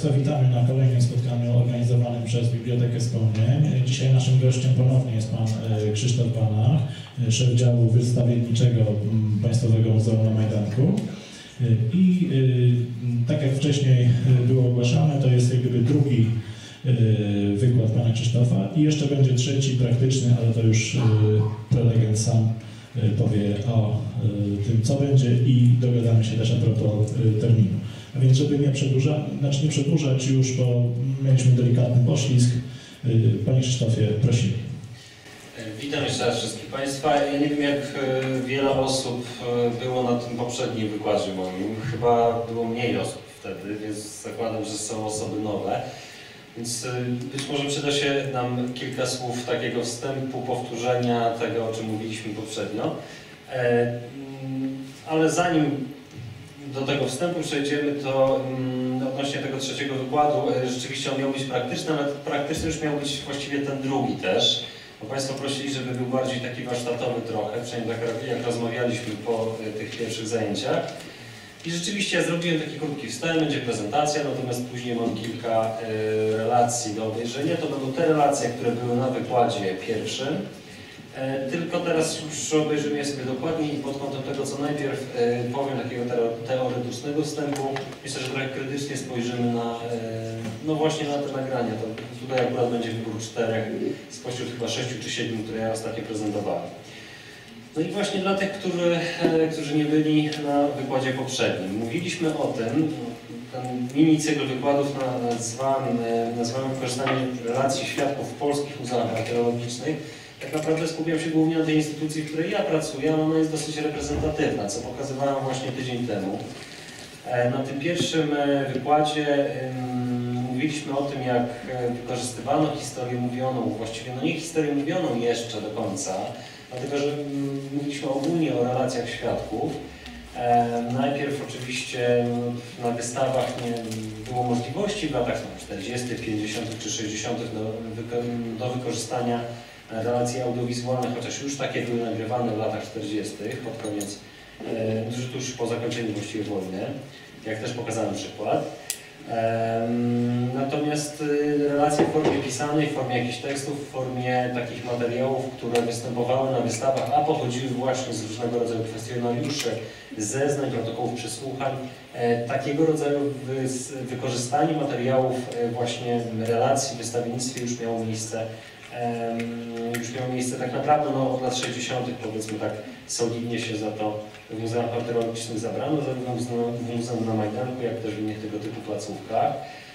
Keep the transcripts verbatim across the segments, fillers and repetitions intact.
Państwa, witamy na kolejnym spotkaniu organizowanym przez Bibliotekę Skołnie. Dzisiaj naszym gościem ponownie jest Pan Krzysztof Banach, szef działu wystawienniczego Państwowego Muzeum na Majdanku. I tak jak wcześniej było ogłaszane, to jest jak gdyby drugi wykład Pana Krzysztofa i jeszcze będzie trzeci, praktyczny, ale to już prelegent sam powie o tym, co będzie i dogadamy się też a propos terminu. A więc, żeby nie przedłużać, znaczy nie przedłużać już, bo mieliśmy delikatny poślizg. Panie Krzysztofie, prosimy. Witam jeszcze raz wszystkich Państwa. Ja nie wiem, jak wiele osób było na tym poprzednim wykładzie moim. Chyba było mniej osób wtedy, więc zakładam, że są osoby nowe. Więc być może przyda się nam kilka słów takiego wstępu, powtórzenia tego, o czym mówiliśmy poprzednio. Ale zanim do tego wstępu przejdziemy, to odnośnie tego trzeciego wykładu, rzeczywiście on miał być praktyczny, ale praktyczny już miał być właściwie ten drugi też. Bo Państwo prosili, żeby był bardziej taki warsztatowy trochę, przynajmniej tak jak rozmawialiśmy po tych pierwszych zajęciach. I rzeczywiście ja zrobiłem taki krótki wstęp, będzie prezentacja, natomiast później mam kilka y, relacji do obejrzenia. To będą te relacje, które były na wykładzie pierwszym. E, tylko teraz już obejrzymy je sobie dokładniej i pod kątem tego, co najpierw e, powiem, takiego teoretycznego wstępu. Myślę, że trochę krytycznie spojrzymy na, e, no właśnie na te nagrania. To tutaj akurat będzie wybór czterech spośród chyba sześciu czy siedmiu, które ja ostatnio prezentowałem. No i właśnie dla tych, którzy, którzy nie byli na wykładzie poprzednim. Mówiliśmy o tym, ten mini cykl wykładów nazwałem, nazwałem wykorzystanie relacji świadków w polskich muzeach archeologicznych. Tak naprawdę skupiam się głównie na tej instytucji, w której ja pracuję, ale ona jest dosyć reprezentatywna, co pokazywałem właśnie tydzień temu. Na tym pierwszym wykładzie mówiliśmy o tym, jak wykorzystywano historię mówioną, właściwie no nie historię mówioną jeszcze do końca, dlatego że mówiliśmy ogólnie o relacjach świadków. E, najpierw oczywiście na wystawach nie było możliwości w latach czterdziestych, pięćdziesiątych czy sześćdziesiątych do, do wykorzystania relacji audiowizualnych, chociaż już takie były nagrywane w latach czterdziestych pod koniec, e, tuż po zakończeniu właściwie wojny, jak też pokazałem przykład. Natomiast relacje w formie pisanej, w formie jakichś tekstów, w formie takich materiałów, które występowały na wystawach, a pochodziły właśnie z różnego rodzaju kwestionariuszy, zeznań, protokołów przesłuchań, takiego rodzaju wykorzystanie materiałów, właśnie relacji w wystawiennictwie już miało miejsce, już miało miejsce tak naprawdę no, od lat sześćdziesiątych powiedzmy tak solidnie się za to w muzeach archeologicznych zabrano, zarówno w Muzeum na Majdanku, jak też w innych tego typu placówkach.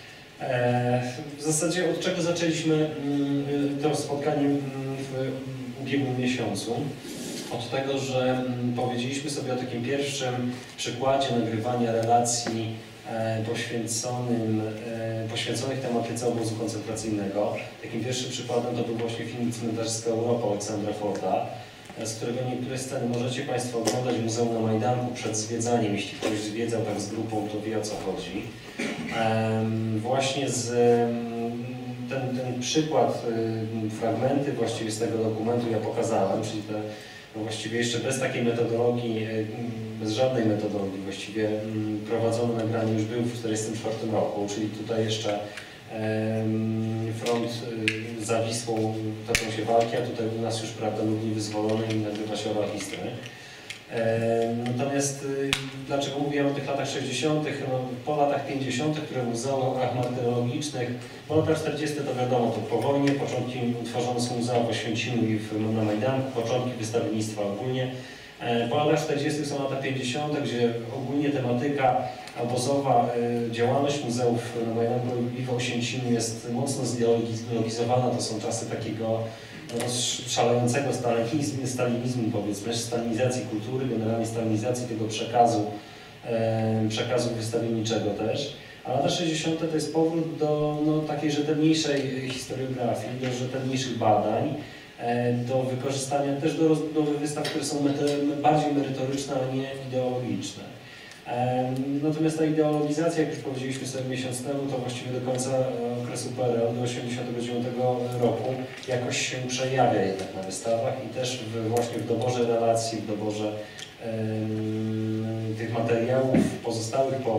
W zasadzie od czego zaczęliśmy to spotkanie w ubiegłym miesiącu? Od tego, że powiedzieliśmy sobie o takim pierwszym przykładzie nagrywania relacji poświęconym, poświęconych tematyce obozu koncentracyjnego. Takim pierwszym przykładem to był właśnie film Cmentarska Europa Aleksandra Forta, z którego niektóre sceny możecie Państwo oglądać w Muzeum na Majdanku przed zwiedzaniem. Jeśli ktoś zwiedzał tak z grupą, to wie, o co chodzi. Właśnie z, ten, ten przykład, fragmenty właściwie z tego dokumentu ja pokazałem, czyli te, no właściwie jeszcze bez takiej metodologii, bez żadnej metodologii właściwie prowadzone nagranie już było w tysiąc dziewięćset czterdziestym czwartym roku, czyli tutaj jeszcze front za Wisłą toczą się walki, a tutaj u nas już, prawda, Lublin wyzwolony i nagrywa się oral Istry. Natomiast dlaczego mówiłem o tych latach sześćdziesiątych? No, po latach pięćdziesiątych, które w muzeach martyrologicznych, po latach czterdziestych to wiadomo, to po wojnie, początki utworzone są muzea w Oświęcimiu i w, na Majdanku, początki wystawiennictwa ogólnie. Po latach czterdziestych są lata pięćdziesiąte, gdzie ogólnie tematyka obozowa, działalność muzeów na Majdanku i w Oświęcimiu jest mocno zideologizowana. To są czasy takiego szalejącego stalinizmu, stalinizmu powiedzmy, stalinizacji kultury, generalnie stalinizacji tego przekazu, przekazu wystawienniczego też. A lata sześćdziesiąte to jest powrót do no, takiej rzetelniejszej historiografii, do rzetelniejszych badań, do wykorzystania też do, do wystaw, które są bardziej merytoryczne, a nie ideologiczne. Natomiast ta ideologizacja, jak już powiedzieliśmy sobie miesiąc temu, to właściwie do końca okresu P R L, do tysiąc dziewięćset osiemdziesiątego dziewiątego roku jakoś się przejawia jednak na wystawach i też w, właśnie w doborze relacji, w doborze um, tych materiałów pozostałych po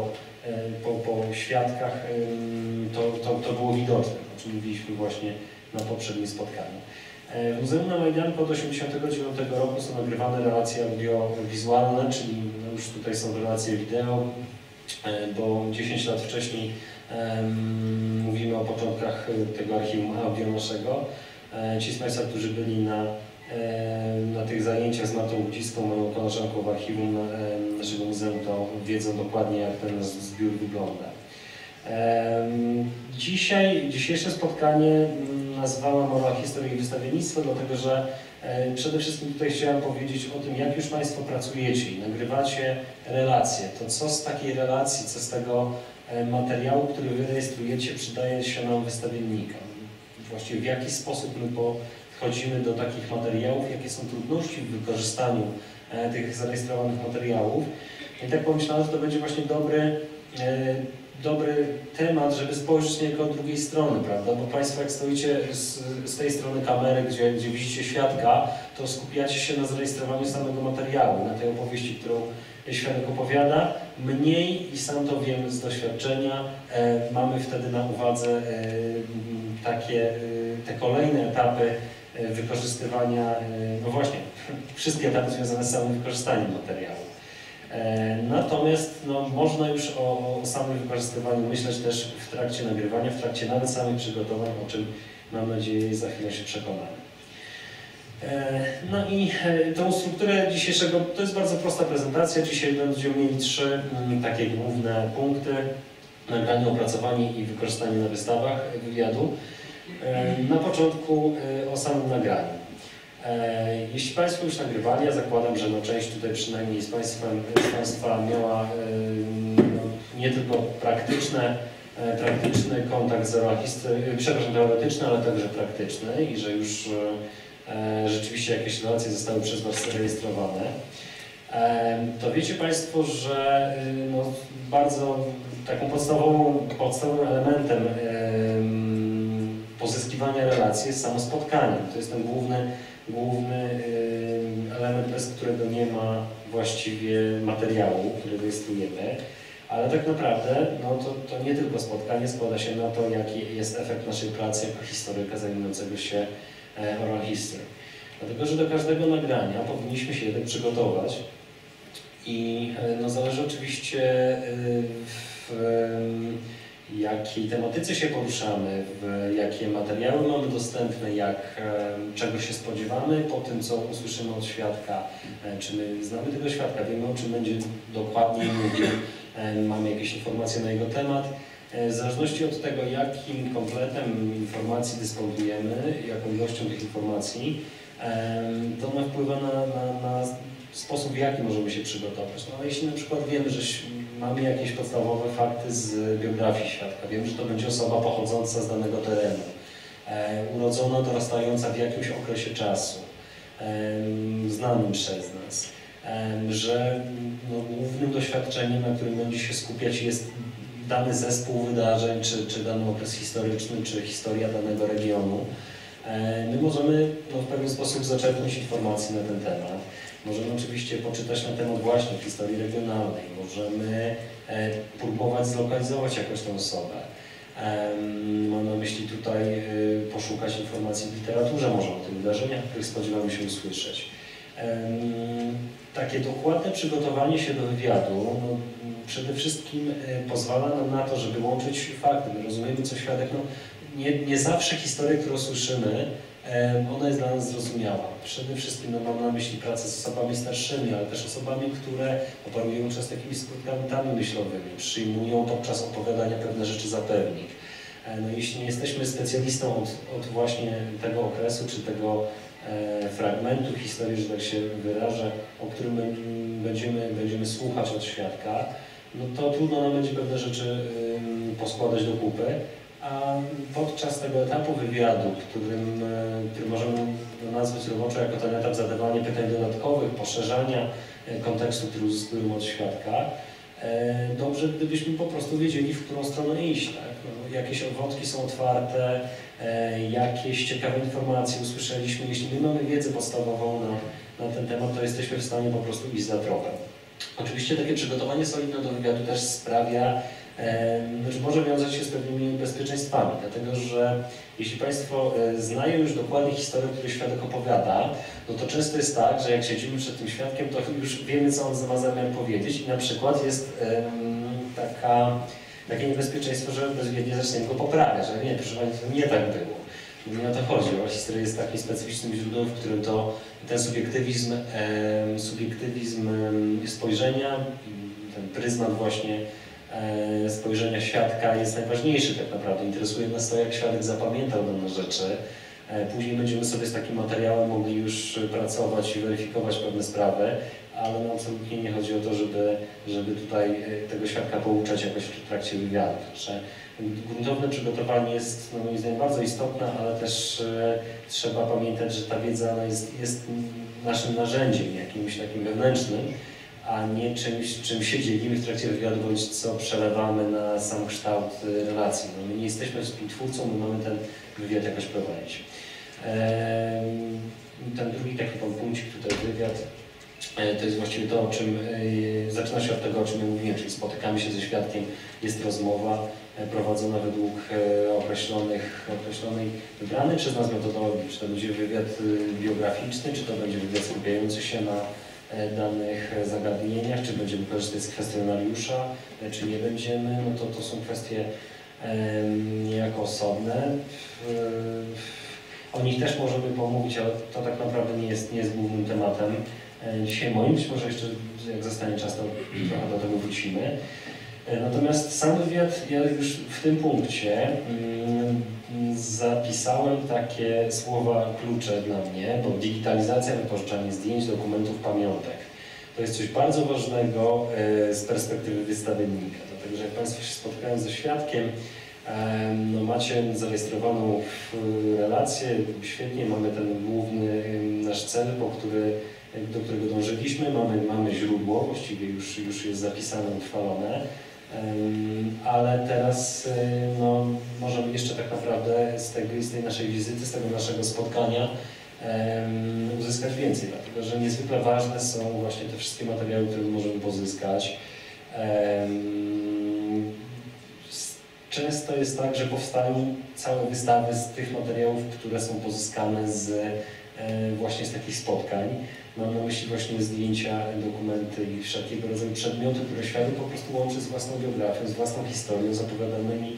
po, po świadkach to, to, to było widoczne, o czym mówiliśmy właśnie na poprzednim spotkaniu. W Muzeum na Majdanku od tysiąc dziewięćset osiemdziesiątego dziewiątego roku są nagrywane relacje audiowizualne, czyli no już tutaj są relacje wideo, bo dziesięć lat wcześniej um, mówimy o początkach tego archiwum audio naszego. Ci z Państwa, którzy byli na, na tych zajęciach z Martą Łudzicką, moją koleżanką w archiwum naszego muzeum, to wiedzą dokładnie, jak ten nasz zbiór wygląda. Dzisiaj, dzisiejsze spotkanie nazwałem o historii i wystawiennictwa, dlatego że przede wszystkim tutaj chciałem powiedzieć o tym, jak już Państwo pracujecie i nagrywacie relacje. To co z takiej relacji, co z tego materiału, który Wy rejestrujecie, przydaje się nam wystawiennikom. Właściwie w jaki sposób my podchodzimy do takich materiałów, jakie są trudności w wykorzystaniu tych zarejestrowanych materiałów. I tak pomyślałem, że to będzie właśnie dobry dobry temat, żeby spojrzeć niejako od drugiej strony, prawda? Bo Państwo jak stoicie z, z tej strony kamery, gdzie, gdzie widzicie świadka, to skupiacie się na zarejestrowaniu samego materiału, na tej opowieści, którą świadek opowiada. Mniej, i sam to wiem z doświadczenia, e, mamy wtedy na uwadze e, takie e, te kolejne etapy e, wykorzystywania, e, no właśnie, wszystkie etapy związane z samym wykorzystaniem materiału. Natomiast no, można już o, o samym wykorzystywaniu myśleć też w trakcie nagrywania, w trakcie nawet samych przygotowań, o czym mam nadzieję za chwilę się przekonamy. No i tą strukturę dzisiejszego, to jest bardzo prosta prezentacja. Dzisiaj będziemy mieli trzy takie główne punkty: nagranie, opracowanie i wykorzystanie na wystawach wywiadu. Na początku o samym nagraniu. Jeśli Państwo już nagrywali, ja zakładam, że no część tutaj przynajmniej z, Państwem, z Państwa miała no, nie tylko praktyczne, praktyczny kontakt z historii, przepraszam, teoretyczny, ale także praktyczny i że już e, rzeczywiście jakieś relacje zostały przez Was zarejestrowane. E, to wiecie Państwo, że no, bardzo taką podstawową, podstawowym elementem e, pozyskiwania relacji jest samo spotkanie. To jest ten główny główny element, bez którego nie ma właściwie materiału, który rejestrujemy, ale tak naprawdę no to, to nie tylko spotkanie składa się na to, jaki jest efekt naszej pracy jako historyka zajmującego się oral history. Dlatego, że do każdego nagrania powinniśmy się jednak przygotować i no, zależy oczywiście w jakiej tematyce się poruszamy, w jakie materiały mamy dostępne, jak, czego się spodziewamy po tym, co usłyszymy od świadka, czy my znamy tego świadka, wiemy, o czym będzie dokładnie mówił, mamy jakieś informacje na jego temat. W zależności od tego, jakim kompletem informacji dysponujemy, jaką ilością tych informacji, to ona wpływa na, na, na sposób, w jaki możemy się przygotować. No, ale jeśli na przykład wiemy, że mamy jakieś podstawowe fakty z biografii świadka, wiemy, że to będzie osoba pochodząca z danego terenu, e, urodzona, dorastająca w jakimś okresie czasu, e, znanym przez nas, e, że no, głównym doświadczeniem, na którym będzie się skupiać, jest dany zespół wydarzeń, czy, czy dany okres historyczny, czy historia danego regionu. E, my możemy no, w pewien sposób zaczerpnąć informacji na ten temat. Możemy oczywiście poczytać na temat właśnie historii regionalnej, możemy e, próbować zlokalizować jakoś tę osobę. E, mam na myśli tutaj e, poszukać informacji w literaturze, może o tych wydarzeniach, których spodziewamy się usłyszeć. E, takie dokładne przygotowanie się do wywiadu no, przede wszystkim e, pozwala nam na to, żeby łączyć fakty. My rozumiemy, co świadek, no, nie, nie zawsze historię, którą słyszymy, ona jest dla nas zrozumiała. Przede wszystkim no, mam na myśli pracę z osobami starszymi, ale też osobami, które operują często takimi skutkami myślowymi, przyjmują podczas opowiadania pewne rzeczy za pewnik. No, jeśli nie jesteśmy specjalistą od, od właśnie tego okresu, czy tego e, fragmentu historii, że tak się wyrażę, o którym będziemy, będziemy słuchać od świadka, no to trudno nam będzie pewne rzeczy y, poskładać do kupy. A podczas tego etapu wywiadu, którym, który możemy nazwać roboczo jako ten etap zadawania pytań dodatkowych, poszerzania kontekstu, który uzyskujemy od świadka, dobrze gdybyśmy po prostu wiedzieli, w którą stronę iść. Tak? No, jakieś wątki są otwarte, jakieś ciekawe informacje usłyszeliśmy. Jeśli my mamy wiedzę podstawową na, na ten temat, to jesteśmy w stanie po prostu iść za tropem. Oczywiście takie przygotowanie solidne do wywiadu też sprawia, że może wiązać się z pewnymi bezpieczeństwami, dlatego że jeśli Państwo znają już dokładnie historię, której świadek opowiada, no to często jest tak, że jak siedzimy przed tym świadkiem, to już wiemy, co on ma zamiar powiedzieć i na przykład jest taka, takie niebezpieczeństwo, że bezwiednie zaczniemy go poprawiać, że nie, proszę Państwa, nie tak było. Nie o to chodzi, bo historia jest takim specyficznym źródłem, w którym to ten subiektywizm, e, subiektywizm spojrzenia, ten pryzmat właśnie e, spojrzenia świadka jest najważniejszy tak naprawdę. Interesuje nas to, jak świadek zapamiętał dane rzeczy. E, później będziemy sobie z takim materiałem mogli już pracować i weryfikować pewne sprawy, ale no, absolutnie nie chodzi o to, żeby, żeby tutaj tego świadka pouczać jakoś w trakcie wywiadu. Także gruntowne przygotowanie jest no, moim zdaniem bardzo istotne, ale też e, trzeba pamiętać, że ta wiedza no, jest, jest naszym narzędziem, jakimś takim wewnętrznym, a nie czymś, czym się dzielimy w trakcie wywiadu, bądź co przelewamy na sam kształt relacji. No, my nie jesteśmy współtwórcą, my mamy ten wywiad jakoś prowadzić. E, ten drugi taki punkcik tutaj, wywiad, to jest właściwie to, o czym zaczyna się od tego, o czym ja mówiłem, czyli spotykamy się ze świadkiem, jest rozmowa prowadzona według określonych, określonej, wybranej przez nas metodologii, czy to będzie wywiad biograficzny, czy to będzie wywiad skupiający się na danych zagadnieniach, czy będziemy korzystać z kwestionariusza, czy nie będziemy, no to to są kwestie niejako osobne. O nich też możemy pomówić, ale to tak naprawdę nie jest, nie jest głównym tematem dzisiaj moim, być może jeszcze jak zostanie czas, to trochę do tego wrócimy. Natomiast sam wywiad, ja już w tym punkcie mm, zapisałem takie słowa klucze dla mnie, bo digitalizacja, wypożyczanie zdjęć, dokumentów, pamiątek. To jest coś bardzo ważnego e, z perspektywy wystawiennika. Dlatego, że jak Państwo się spotkają ze świadkiem, e, no macie zarejestrowaną relację, świetnie, mamy ten główny nasz cel, po który do którego dążyliśmy, mamy, mamy źródło, właściwie już, już jest zapisane, utrwalone, ale teraz no, możemy jeszcze tak naprawdę z, tego, z tej naszej wizyty, z tego naszego spotkania uzyskać więcej, dlatego że niezwykle ważne są właśnie te wszystkie materiały, które możemy pozyskać. Często jest tak, że powstają całe wystawy z tych materiałów, które są pozyskane z właśnie z takich spotkań. Mam na myśli właśnie zdjęcia, dokumenty i wszelkiego rodzaju przedmioty, które świadek po prostu łączy z własną biografią, z własną historią, z opowiadanymi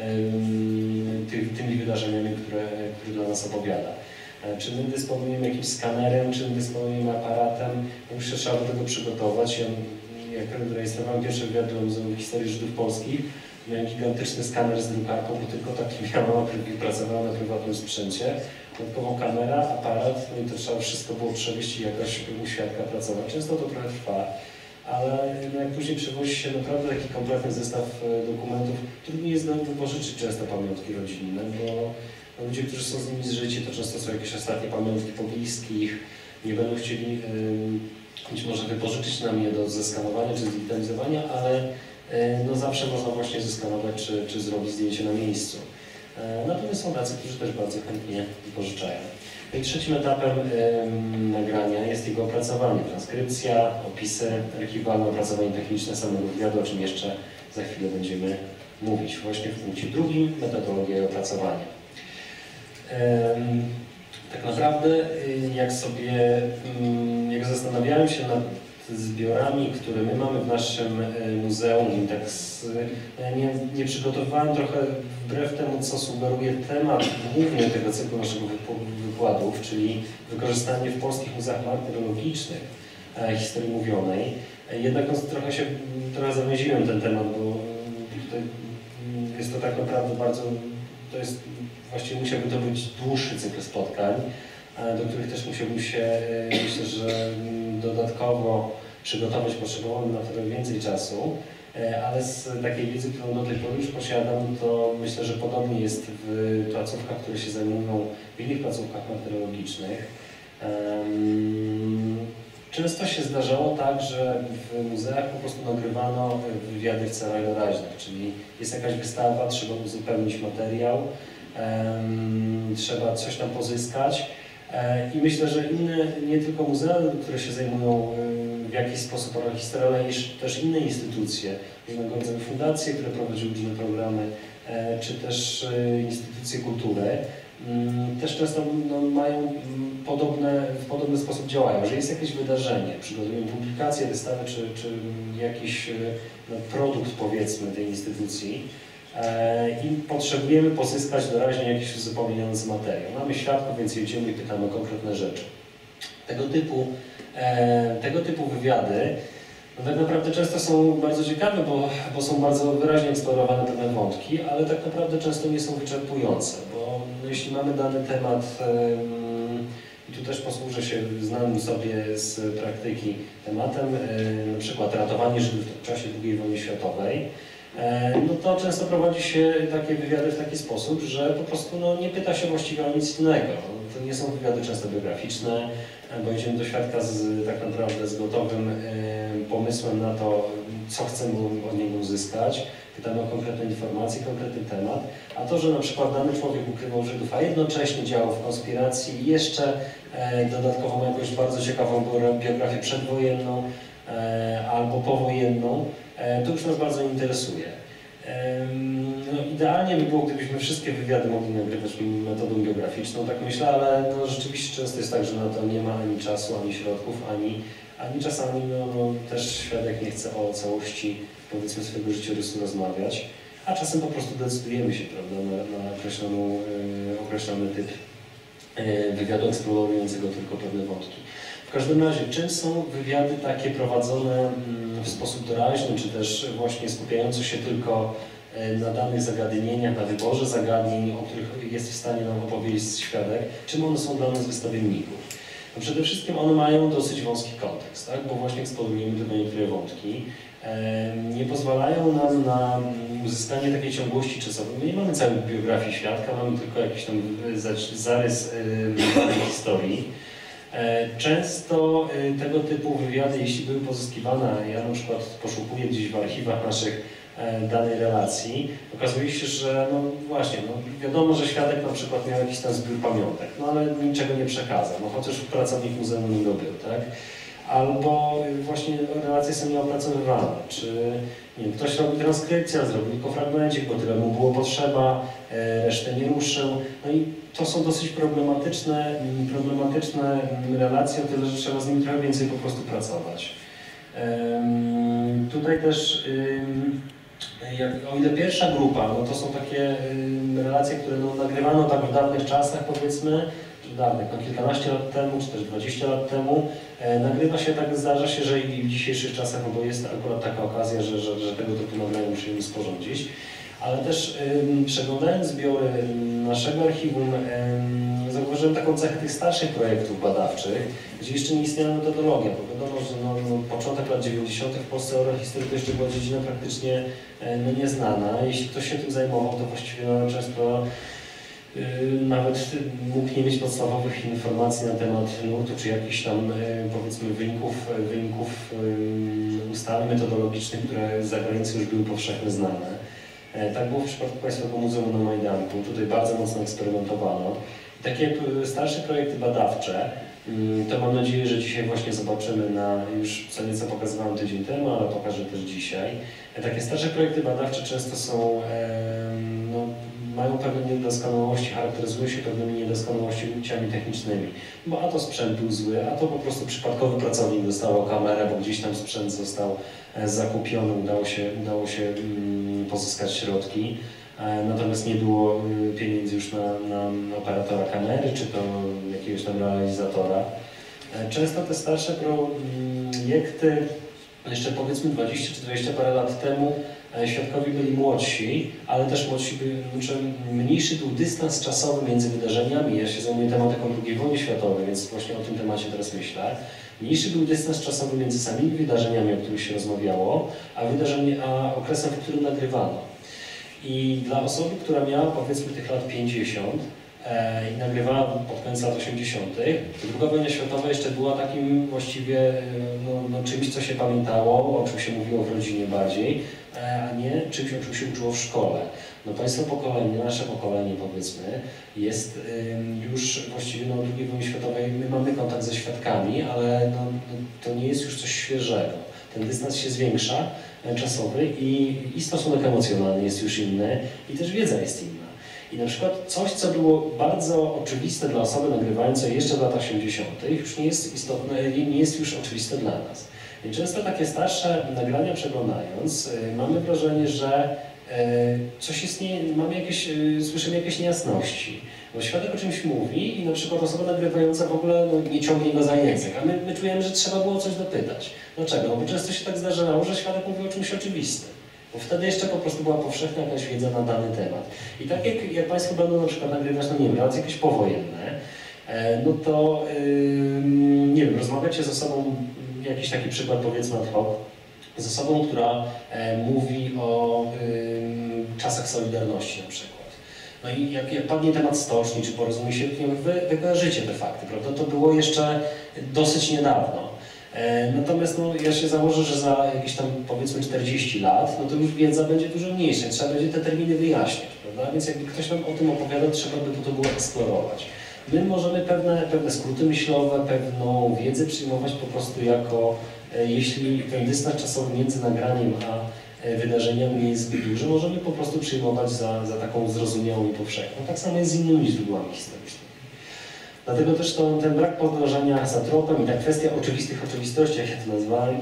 ty, tymi wydarzeniami, które, które dla nas opowiada. Czy my dysponujemy jakimś skanerem, czy my dysponujemy aparatem, już się trzeba do tego przygotować. Ja, jak rejestrowałem pierwszy wywiad do Muzeum Historii Żydów Polskich, miałem gigantyczny skaner z drukarką, bo tylko taki miałem, pracowałem na prywatnym sprzęcie. Dodatkowo kamera, aparat, no i to trzeba wszystko było przewieźć i jakoś u świadka pracować. Często to trochę trwa, ale no jak później przywozi się naprawdę taki kompletny zestaw dokumentów, trudniej jest nam wypożyczyć często pamiątki rodzinne, bo ludzie, którzy są z nimi zżyci, to często są jakieś ostatnie pamiątki po bliskich, nie będą chcieli yy, być może wypożyczyć nam je do zeskanowania czy zdigitalizowania, ale yy, no zawsze można właśnie zeskanować czy, czy zrobić zdjęcie na miejscu. Natomiast są tacy, którzy też bardzo chętnie wypożyczają. I trzecim etapem ym, nagrania jest jego opracowanie, transkrypcja, opisy archiwalne, opracowanie techniczne samego wywiadu, o czym jeszcze za chwilę będziemy mówić. Właśnie w punkcie drugim metodologia i opracowanie. Ym, tak naprawdę jak sobie, ym, jak zastanawiałem się nad zbiorami, które my mamy w naszym muzeum, tak z, nie, nie przygotowywałem trochę wbrew temu, co sugeruje temat głównie tego cyklu naszego wykładów, czyli wykorzystanie w polskich muzeach martyrologicznych e, historii mówionej. Jednak no, trochę się, trochę zawęziłem ten temat, bo tutaj jest to tak naprawdę bardzo, to jest, właściwie musiałby to być dłuższy cykl spotkań, do których też musiałbym się, myślę, że dodatkowo przygotować, potrzebowałem na tyle więcej czasu, ale z takiej wiedzy, którą do tej pory już posiadam, to myślę, że podobnie jest w placówkach, które się zajmują, w innych placówkach martyrologicznych. Często się zdarzało tak, że w muzeach po prostu nagrywano wywiady w celach doraźnych, czyli jest jakaś wystawa, trzeba uzupełnić materiał, trzeba coś tam pozyskać. I myślę, że inne, nie tylko muzea, które się zajmują w jakiś sposób ona historia, ale też inne instytucje, różnego rodzaju fundacje, które prowadziły różne programy, czy też instytucje kultury, też często no, mają podobne, w podobny sposób działają, że jest jakieś wydarzenie, przygotują publikację, wystawę czy, czy jakiś no, produkt powiedzmy tej instytucji i potrzebujemy pozyskać doraźnie jakiś uzupełniający materiał. Mamy świadków, więc jedziemy i pytamy o konkretne rzeczy. Tego typu, tego typu wywiady no tak naprawdę często są bardzo ciekawe, bo, bo są bardzo wyraźnie eksplorowane pewne wątki, ale tak naprawdę często nie są wyczerpujące, bo jeśli mamy dany temat, i tu też posłużę się znanym sobie z praktyki tematem, na przykład ratowanie Żydów w czasie drugiej wojny światowej, no to często prowadzi się takie wywiady w taki sposób, że po prostu no, nie pyta się właściwie o nic innego. To nie są wywiady często biograficzne, bo idziemy do świadka z, tak naprawdę z gotowym y, pomysłem na to, co chcemy od niego uzyskać. Pytamy o konkretne informacje, konkretny temat. A to, że na przykład dany człowiek ukrywał Żydów, a jednocześnie działał w konspiracji i jeszcze y, dodatkowo ma jakąś bardzo ciekawą biografię przedwojenną y, albo powojenną, y, to już nas bardzo interesuje. No, idealnie by było, gdybyśmy wszystkie wywiady mogli nagrywać metodą biograficzną, tak myślę, ale no, rzeczywiście często jest tak, że na to nie ma ani czasu, ani środków, ani, ani czasami no, no, też świadek nie chce o całości, powiedzmy, swojego życiorysu rozmawiać, a czasem po prostu decydujemy się, prawda, na, na określoną, yy, określony typ yy, wywiadu eksplorującego tylko pewne wątki. W każdym razie, czym są wywiady takie prowadzone w sposób doraźny, czy też właśnie skupiające się tylko na danych zagadnieniach, na wyborze zagadnień, o których jest w stanie nam opowiedzieć świadek, czym one są dla nas wystawienników? No przede wszystkim one mają dosyć wąski kontekst, tak? Bo właśnie eksplorujemy tylko niektóre wątki. Nie pozwalają nam na uzyskanie takiej ciągłości czasowej. My nie mamy całej biografii świadka, mamy tylko jakiś tam zarys historii. Często tego typu wywiady, jeśli były pozyskiwane, ja na przykład poszukuję gdzieś w archiwach naszych danej relacji, okazuje się, że no właśnie, no wiadomo, że świadek na przykład miał jakiś tam zbiór pamiątek, no ale niczego nie przekazał, no chociaż pracownik muzeum nie dobył, tak? Albo właśnie relacje są nieopracowywane, czy nie wiem, ktoś robi transkrypcję, zrobił tylko fragmencik, bo tyle mu było potrzeba, resztę nie ruszył. No i to są dosyć problematyczne, problematyczne relacje, o tyle, że trzeba z nimi trochę więcej po prostu pracować. Um, tutaj też, um, jak, o ile pierwsza grupa, no to są takie um, relacje, które no, nagrywano tak w dawnych czasach, powiedzmy, czy dawnych, no kilkanaście lat temu, czy też dwadzieścia lat temu, e, nagrywa się, tak zdarza się, że i w dzisiejszych czasach, no bo jest akurat taka okazja, że, że, że tego typu nagrania musimy sporządzić. Ale też ym, przeglądając zbiory naszego archiwum, ym, zauważyłem taką cechę tych starszych projektów badawczych, gdzie jeszcze nie istniała metodologia, bo wiadomo, że no, no, początek lat dziewięćdziesiątych w Polsce oralhistorii to jeszcze była dziedzina praktycznie y, no, nieznana. Jeśli ktoś się tym zajmował, to właściwie no, często y, nawet mógł nie mieć podstawowych informacji na temat nurtu, czy jakichś tam y, powiedzmy wyników, wyników y, ustaleń metodologicznych, które z zagranicy już były powszechnie znane. Tak było w przypadku Państwowego Muzeum na Majdanku. Tutaj bardzo mocno eksperymentowano. Takie starsze projekty badawcze, to mam nadzieję, że dzisiaj właśnie zobaczymy na, już co nieco pokazywałem tydzień temu, ale pokażę też dzisiaj. Takie starsze projekty badawcze często są, no, mają pewne niedoskonałości, charakteryzują się pewnymi niedoskonałościami technicznymi. Bo a to sprzęt był zły, a to po prostu przypadkowy pracownik dostał kamerę, bo gdzieś tam sprzęt został zakupiony, udało się, udało się um, pozyskać środki, e, natomiast nie było y, pieniędzy już na, na operatora kamery, czy to jakiegoś tam realizatora. E, często te starsze projekty, jeszcze powiedzmy dwadzieścia czy dwadzieścia parę lat temu, e, świadkowie byli młodsi, ale też młodsi byli, znaczy mniejszy był dystans czasowy między wydarzeniami. Ja się zajmuję tematyką drugiej wojny światowej, więc właśnie o tym temacie teraz myślę. Mniejszy był dystans czasowy między samymi wydarzeniami, o których się rozmawiało, a, wydarzenie, a okresem, w którym nagrywano. I dla osoby, która miała powiedzmy tych lat pięćdziesiąt e, i nagrywała pod koniec lat osiemdziesiątych, to druga wojna światowa jeszcze była takim właściwie no, no, czymś, co się pamiętało, o czym się mówiło w rodzinie bardziej, e, a nie czymś, o czym się uczyło w szkole. No Państwa pokolenie, nasze pokolenie powiedzmy, jest już właściwie no, od drugiej wojny światowej, my mamy kontakt ze świadkami, ale no, to nie jest już coś świeżego. Ten dystans się zwiększa, czasowy i, i stosunek emocjonalny jest już inny i też wiedza jest inna. I na przykład coś, co było bardzo oczywiste dla osoby nagrywającej jeszcze w latach osiemdziesiątych, już nie jest istotne, nie jest już oczywiste dla nas. I często takie starsze nagrania przeglądając, mamy wrażenie, że coś jest nie, mamy jakieś, słyszymy jakieś niejasności. Bo świadek o czymś mówi i na przykład osoba nagrywająca w ogóle no, nie ciągnie go za język, a my, my czujemy, że trzeba było coś dopytać. Dlaczego? Bo często się tak zdarzało, że świadek mówił o czymś oczywistym. Bo wtedy jeszcze po prostu była powszechna jakaś wiedza na dany temat. I tak jak, jak Państwo będą na przykład nagrywać, no nie wiem, relacje jakieś powojenne, no to yy, nie wiem, rozmawiacie ze sobą, jakiś taki przykład powiedzmy ad hoc, z osobą, która e, mówi o y, czasach Solidarności na przykład. No i jak, jak padnie temat stoczni, czy porozumie się, wy, wy kojarzycie te fakty, prawda? To było jeszcze dosyć niedawno. E, natomiast no, ja się założę, że za jakieś tam powiedzmy czterdzieści lat, no to już wiedza będzie dużo mniejsza, trzeba będzie te terminy wyjaśniać, prawda? Więc jakby ktoś nam o tym opowiadał, trzeba by to było eksplorować. My możemy pewne, pewne skróty myślowe, pewną wiedzę przyjmować po prostu jako, e, jeśli ten dystans czasowy między nagraniem a e, wydarzeniami nie jest zbyt duży, możemy po prostu przyjmować za, za taką zrozumiałą i powszechną. Tak samo jest z innymi źródłami historycznymi. Dlatego też to, ten brak podążania za tropem i ta kwestia oczywistych oczywistości, jak ja to nazwałem,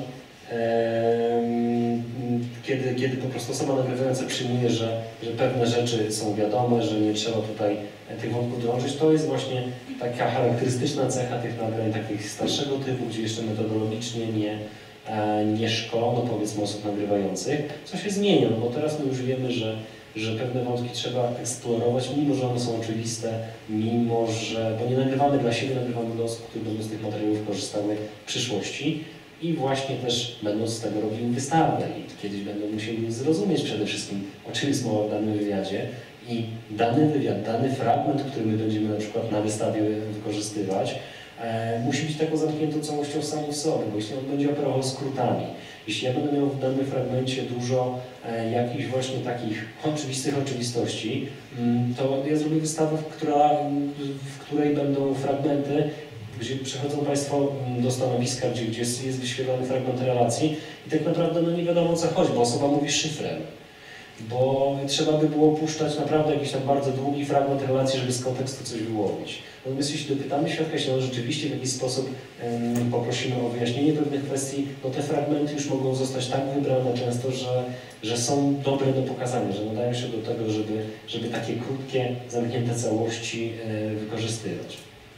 e, kiedy, kiedy po prostu osoba nagrywająca przyjmuje, że, że pewne rzeczy są wiadome, że nie trzeba tutaj tych wątków drążyć, to jest właśnie taka charakterystyczna cecha tych nagrań takich starszego typu, gdzie jeszcze metodologicznie nie, nie szkolono powiedzmy osób nagrywających, co się zmienia, no bo teraz my już wiemy, że, że pewne wątki trzeba eksplorować, mimo że one są oczywiste, mimo że, bo nie nagrywamy dla siebie, nagrywamy dla osób, które będą z tych materiałów korzystały w przyszłości i właśnie też będą z tego robili wystawę i kiedyś będą musieli zrozumieć przede wszystkim, o czym jest mowa w danym wywiadzie i dany wywiad, dany fragment, który my będziemy na przykład na wystawie wykorzystywać, e, musi być taką zamkniętą całością samą w sobie, bo jeśli on będzie operował skrótami, jeśli ja będę miał w danym fragmencie dużo e, jakichś właśnie takich oczywistych oczywistości, m, to ja zrobię wystawę, która, w której będą fragmenty, gdzie przechodzą Państwo do stanowiska, gdzie, gdzie jest, jest wyświetlany fragment relacji i tak naprawdę no nie wiadomo o co chodzi, bo osoba mówi szyfrem. Bo trzeba by było puszczać naprawdę jakiś tam bardzo długi fragment relacji, żeby z kontekstu coś wyłowić. Natomiast jeśli dopytamy świadka, jeśli on rzeczywiście w jakiś sposób um, poprosimy o wyjaśnienie pewnych kwestii, no te fragmenty już mogą zostać tak wybrane często, że, że są dobre do pokazania, że nadają się do tego, żeby, żeby takie krótkie, zamknięte całości e, wykorzystywać.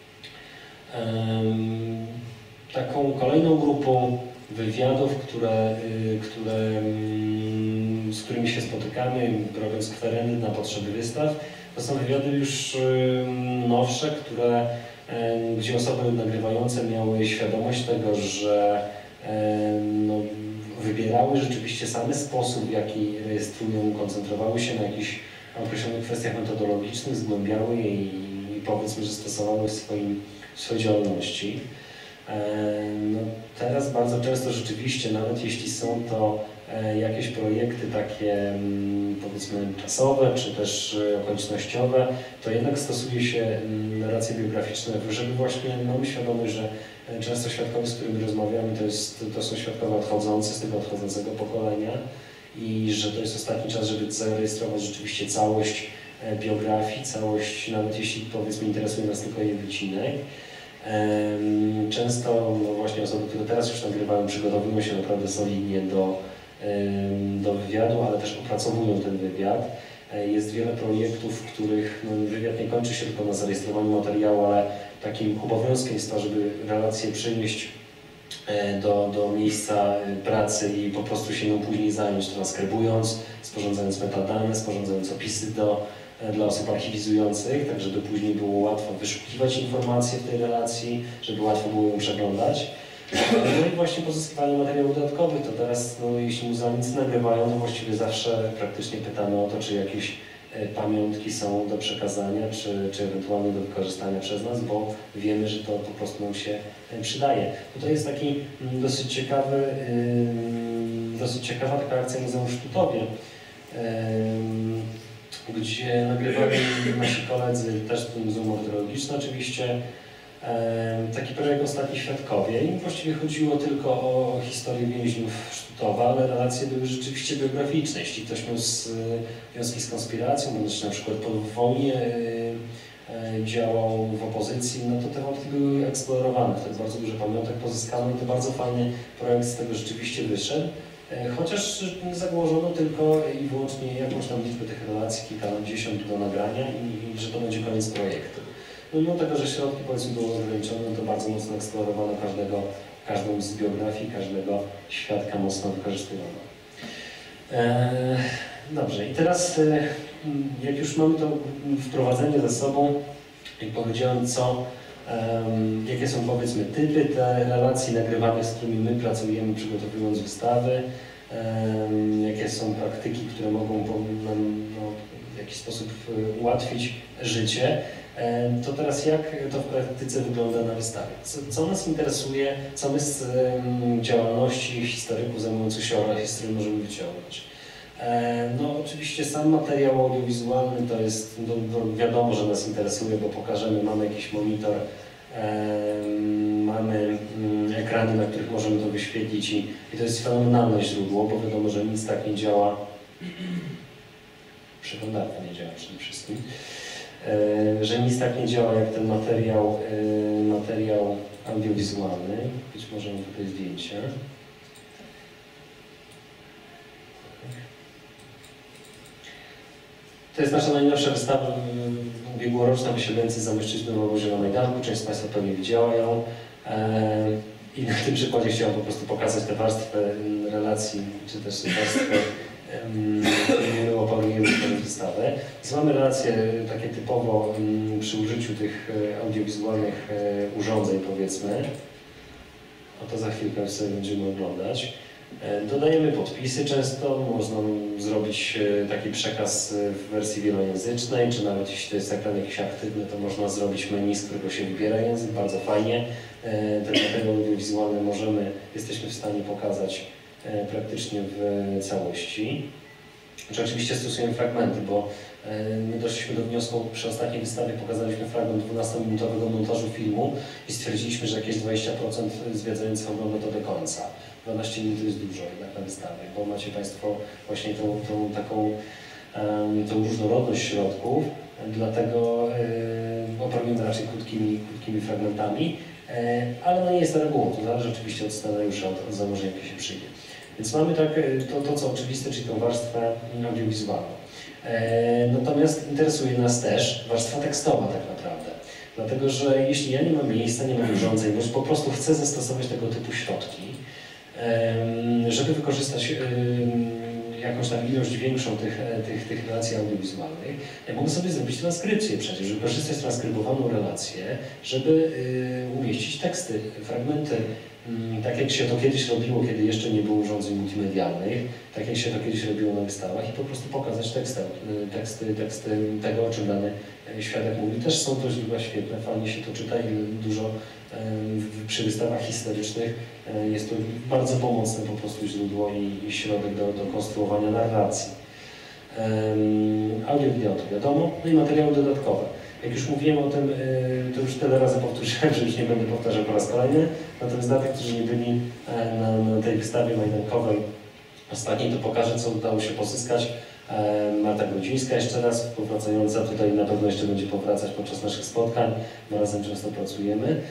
Um, taką kolejną grupą wywiadów, które, które, z którymi się spotykamy, robiąc kwerendy na potrzeby wystaw, to są wywiady już nowsze, które, gdzie osoby nagrywające miały świadomość tego, że no, wybierały rzeczywiście same sposób, w jaki rejestrują, koncentrowały się na jakichś określonych kwestiach metodologicznych, zgłębiały je i, i powiedzmy, że stosowały w, swoim, w swojej działalności. No, teraz bardzo często rzeczywiście, nawet jeśli są to jakieś projekty takie powiedzmy czasowe, czy też okolicznościowe, to jednak stosuje się narracje biograficzne, żeby właśnie mamy świadomość, że często świadkowie, z którymi rozmawiamy, to, jest, to są świadkowie odchodzący z tego odchodzącego pokolenia i że to jest ostatni czas, żeby zarejestrować rzeczywiście całość biografii, całość, nawet jeśli powiedzmy interesuje nas tylko jej wycinek. Często no właśnie osoby, które teraz już nagrywają, przygotowują się naprawdę solidnie do, do wywiadu, ale też opracowują ten wywiad. Jest wiele projektów, w których no, wywiad nie kończy się tylko na zarejestrowaniu materiału, ale takim obowiązkiem jest to, żeby relację przynieść do, do miejsca pracy i po prostu się nią później zająć, transkrybując, sporządzając metadane, sporządzając opisy do dla osób archiwizujących, tak żeby później było łatwo wyszukiwać informacje w tej relacji, żeby łatwo było ją przeglądać. No i właśnie pozyskiwanie materiałów dodatkowych, to teraz, no, jeśli muzealnicy nagrywają, to właściwie zawsze praktycznie pytamy o to, czy jakieś pamiątki są do przekazania, czy, czy ewentualnie do wykorzystania przez nas, bo wiemy, że to po prostu nam się przydaje. Tutaj jest taki dosyć ciekawy, dosyć ciekawa taka akcja Muzeum w Sztutowie, gdzie nagrywali nasi koledzy, też Muzeum Meteorologiczne oczywiście, taki projekt Ostatni Świadkowie. I właściwie chodziło tylko o historię więźniów Sztutowa, ale relacje były rzeczywiście biograficzne. Jeśli ktoś miał związki z konspiracją, bądź na przykład po wojnie działał w opozycji, no to te wątki były eksplorowane. To jest bardzo dużo pamiątek pozyskano i to bardzo fajny projekt z tego rzeczywiście wyszedł. Chociaż zagłożono tylko i wyłącznie jakąś tam liczbę tych relacji, kilkadziesiąt do nagrania i, i że to będzie koniec projektu. No mimo tego, że środki powiedzmy były ograniczone, to bardzo mocno eksplorowano każdego, każdą z biografii, każdego świadka mocno wykorzystywano. Eee, dobrze, i teraz e, jak już mamy to wprowadzenie ze sobą, jak powiedziałem, co, e, jakie są powiedzmy typy te relacji nagrywanych, z którymi my pracujemy, przygotowując wystawy, e, jakie są praktyki, które mogą nam no, w jakiś sposób ułatwić życie, to teraz jak to w praktyce wygląda na wystawie? Co, co nas interesuje, co my z um, działalności historyków zajmujących się historią możemy wyciągnąć? E, no oczywiście sam materiał audiowizualny to jest, no, no, wiadomo, że nas interesuje, bo pokażemy, mamy jakiś monitor, e, mamy um, ekrany, na których możemy to wyświetlić i, i to jest fenomenalne źródło, bo wiadomo, że nic tak nie działa, przeglądarka nie działa przede wszystkim. Że nic tak nie działa jak ten materiał, materiał audiowizualny. Być może mam tutaj zdjęcie. To jest nasza najnowsza wystawa ubiegłoroczna Wysiedleńcy Zamojszczyzny w obozie na Majdanku. Część z Państwa pewnie widziała ją. I na tym przykładzie chciałem po prostu pokazać tę warstwę relacji, czy też warstwę my operujemy tę wystawę. Więc mamy relacje takie typowo przy użyciu tych audiowizualnych urządzeń, powiedzmy. O to za chwilkę sobie będziemy oglądać. Dodajemy podpisy często, można zrobić taki przekaz w wersji wielojęzycznej, czy nawet jeśli to jest ekran jakiś aktywny, to można zrobić menu, z którego się wybiera język, bardzo fajnie. Te materiały audiowizualne możemy, jesteśmy w stanie pokazać praktycznie w całości. Znaczy, oczywiście stosujemy fragmenty, bo my doszliśmy do wniosku, przy ostatniej wystawie pokazaliśmy fragment dwunastominutowego montażu filmu i stwierdziliśmy, że jakieś dwadzieścia procent zwiedzających ogląda to do końca. dwanaście minut to jest dużo jednak na wystawie, bo macie Państwo właśnie tą, tą taką tą różnorodność środków, dlatego operujemy raczej krótkimi, krótkimi fragmentami, ale no nie jest to regułą, to zależy oczywiście od scenariusza, od, od założenia, jakie się przyjdzie. Więc mamy tak to, to co oczywiste, czyli tą warstwę audiowizualną. Natomiast interesuje nas też warstwa tekstowa tak naprawdę. Dlatego, że jeśli ja nie mam miejsca, nie mam urządzeń, bądź po prostu chcę zastosować tego typu środki, żeby wykorzystać jakąś tam ilość większą tych, tych, tych relacji audiowizualnych, ja mogę sobie zrobić transkrypcję przecież, wykorzystać transkrybowaną relację, żeby umieścić teksty, fragmenty, tak jak się to kiedyś robiło, kiedy jeszcze nie było urządzeń multimedialnych, tak jak się to kiedyś robiło na wystawach i po prostu pokazać teksty, teksty, teksty tego, o czym dany świadek mówi. Też są to źródła świetne, fajnie się to czyta i dużo przy wystawach historycznych jest to bardzo pomocne po prostu źródło i, i środek do, do konstruowania narracji. Audio, wideo to wiadomo, no i materiały dodatkowe. Jak już mówiłem o tym, to już tyle razy powtórzyłem, że już nie będę powtarzał po raz kolejny. Natomiast dla tych, którzy nie byli na, na tej wystawie majdankowej ostatniej, to pokażę, co udało się pozyskać. Marta Grudzińska jeszcze raz, współpracująca, tutaj na pewno jeszcze będzie powracać podczas naszych spotkań, bo razem często pracujemy.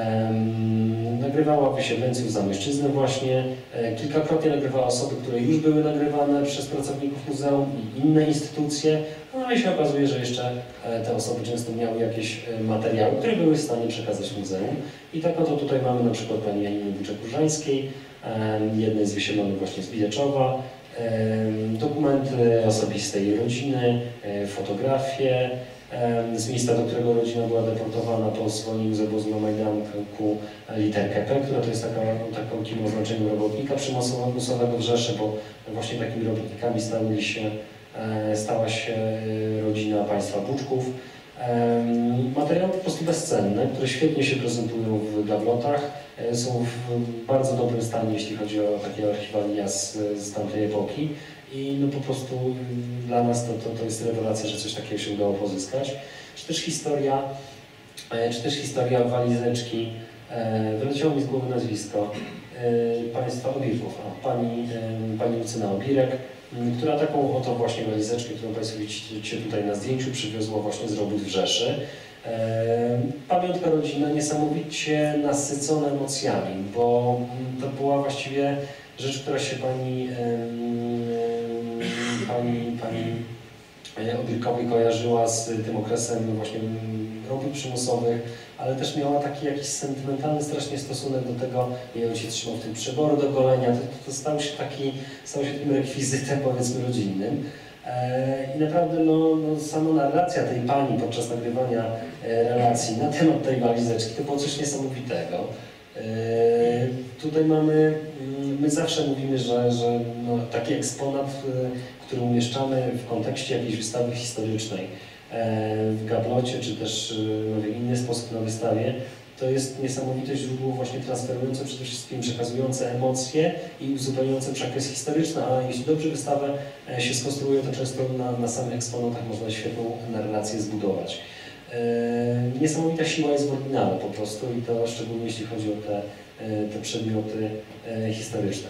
Nagrywała Wysiedleńców Zamojszczyzny właśnie, kilkakrotnie nagrywała osoby, które już były nagrywane przez pracowników muzeum i inne instytucje, no i się okazuje, że jeszcze te osoby często miały jakieś materiały, które były w stanie przekazać muzeum. I tak oto tutaj mamy na przykład pani Janiny Buczek-Różańskiej, jednej z wysiedlonych właśnie z Bileczowa, dokumenty osobiste jej rodziny, fotografie z miejsca, do którego rodzina była deportowana po zwolnieniu z obozu na Majdanku, literkę P, która to jest taka, takim oznaczeniem robotnika przymusowego w Rzeszy, bo właśnie takimi robotnikami stali się, stała się rodzina państwa Buczków. Materiały po prostu bezcenne, które świetnie się prezentują w gablotach, są w bardzo dobrym stanie, jeśli chodzi o takie archiwalia z, z tamtej epoki i no po prostu dla nas to, to, to jest rewelacja, że coś takiego się udało pozyskać. Czy też historia, czy też historia walizeczki, wyleciało mi z głowy nazwisko państwa Obirków, pani, pani Lucyna Obirek, która taką oto właśnie walizeczkę, którą Państwo widzicie tutaj na zdjęciu, przywiozła właśnie z robót w Rzeszy. Pamiątka rodzinna niesamowicie nasycona emocjami, bo to była właściwie rzecz, która się pani, pani, pani Obirkowi kojarzyła z tym okresem właśnie robót przymusowych, ale też miała taki jakiś sentymentalny strasznie stosunek do tego, jej ojciec trzymał w tym przyboru do golenia, to, to stał się taki, stał się takim rekwizytem, powiedzmy, rodzinnym. I naprawdę no, no, sama narracja tej pani podczas nagrywania relacji na temat tej walizeczki to było coś niesamowitego. Tutaj mamy, my zawsze mówimy, że, że no, taki eksponat, który umieszczamy w kontekście jakiejś wystawy historycznej, w gablocie, czy też no, w inny sposób na wystawie, to jest niesamowite źródło właśnie transferujące, przede wszystkim przekazujące emocje i uzupełniające przekaz historyczny, a jeśli dobrze wystawę się skonstruuje, to często na, na samych eksponatach można świetną narrację zbudować. Niesamowita siła jest w oryginale po prostu i to szczególnie jeśli chodzi o te, te przedmioty historyczne.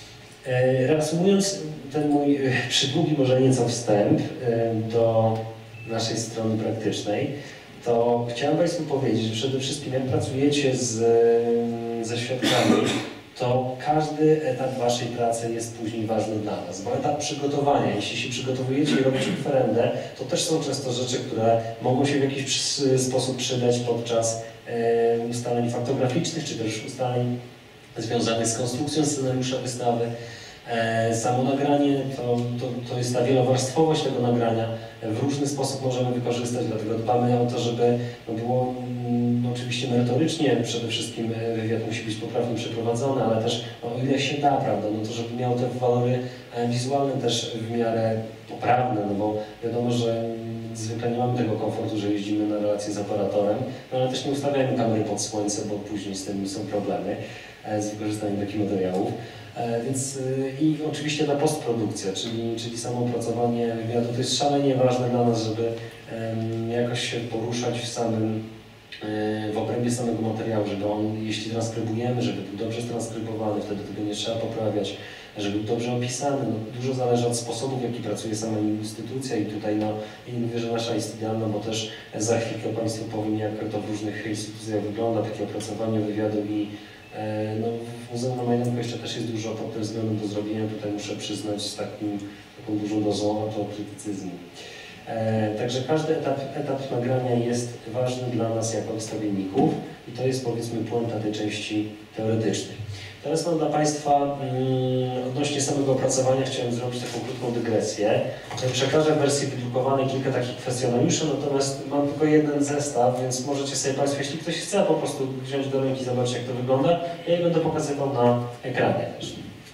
Reasumując ten mój przydługi, może nieco wstęp do naszej strony praktycznej, to chciałem Państwu powiedzieć, że przede wszystkim jak pracujecie z, ze świadkami, to każdy etap Waszej pracy jest później ważny dla nas, bo etap przygotowania, jeśli się przygotowujecie i robicie referendę, to też są często rzeczy, które mogą się w jakiś przy, sposób przydać podczas e, ustaleń faktograficznych, czy też ustaleń związanych z konstrukcją scenariusza wystawy. E, samo nagranie to, to, to jest ta wielowarstwowość tego nagrania. W różny sposób możemy wykorzystać, dlatego dbamy o to, żeby no było no, oczywiście merytorycznie, przede wszystkim wywiad musi być poprawnie przeprowadzony, ale też no, o ile się da, prawda, no to żeby miał te walory e, wizualne też w miarę poprawne, no bo wiadomo, że zwykle nie mamy tego komfortu, że jeździmy na relacje z operatorem, no, ale też nie ustawiamy kamery pod słońce, bo później z tym są problemy e, z wykorzystaniem takich materiałów. Więc i oczywiście ta postprodukcja, czyli, czyli samo opracowanie wywiadu, to jest szalenie ważne dla nas, żeby um, jakoś się poruszać w samym, e, w obrębie samego materiału, żeby on, jeśli transkrybujemy, żeby był dobrze transkrybowany, wtedy tego nie trzeba poprawiać, żeby był dobrze opisany. No, dużo zależy od sposobu, w jaki pracuje sama instytucja i tutaj no, nie mówię, że nasza jest idealna, bo też za chwilkę Państwu powiem, jak to w różnych instytucjach wygląda, takie opracowanie wywiadu i no, w Muzeum na Majdanku jeszcze też jest dużo pod tym względem do zrobienia. Tutaj muszę przyznać z takim, taką dużą dozą autokrytycyzmu. E, także każdy etap, etap nagrania jest ważny dla nas jako wystawienników i to jest, powiedzmy, puenta tej części teoretycznej. Teraz mam dla Państwa mm, odnośnie samego opracowania chciałem zrobić taką krótką dygresję. Przekażę w wersji wydrukowanej kilka takich kwestionariuszy, natomiast mam tylko jeden zestaw, więc możecie sobie Państwo, jeśli ktoś chce, po prostu wziąć do ręki, zobaczyć, jak to wygląda. Ja je będę pokazywał na ekranie też.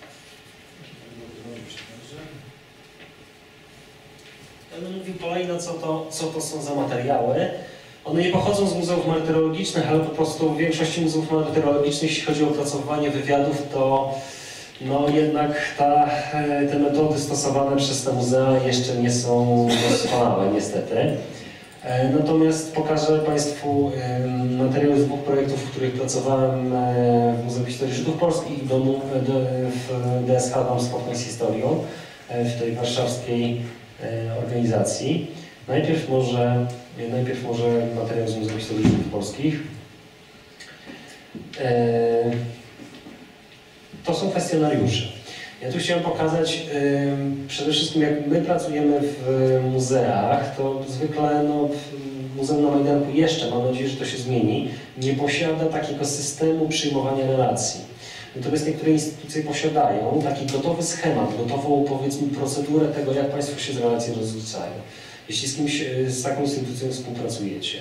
Będę mówił kolejno, co to, co to są za materiały. One nie pochodzą z muzeów martyrologicznych, ale po prostu w większości muzeów martyrologicznych, jeśli chodzi o opracowywanie wywiadów, to no jednak ta, te metody stosowane przez te muzea jeszcze nie są doskonałe, niestety. Natomiast pokażę Państwu materiały z dwóch projektów, w których pracowałem w Muzeum Historii Żydów Polskich i domu, w D S H Dom Spotkań z Historią, w tej warszawskiej organizacji. Najpierw może, najpierw może materiał z Muzeum Historii Żydów Polskich. To są kwestionariusze. Ja tu chciałem pokazać przede wszystkim, jak my pracujemy w muzeach, to zwykle no, Muzeum na Majdanku jeszcze, mam nadzieję, że to się zmieni, nie posiada takiego systemu przyjmowania relacji. Natomiast niektóre instytucje posiadają taki gotowy schemat, gotową, powiedzmy, procedurę tego, jak Państwo się z relacji rozliczają. Jeśli z kimś, z taką instytucją współpracujecie.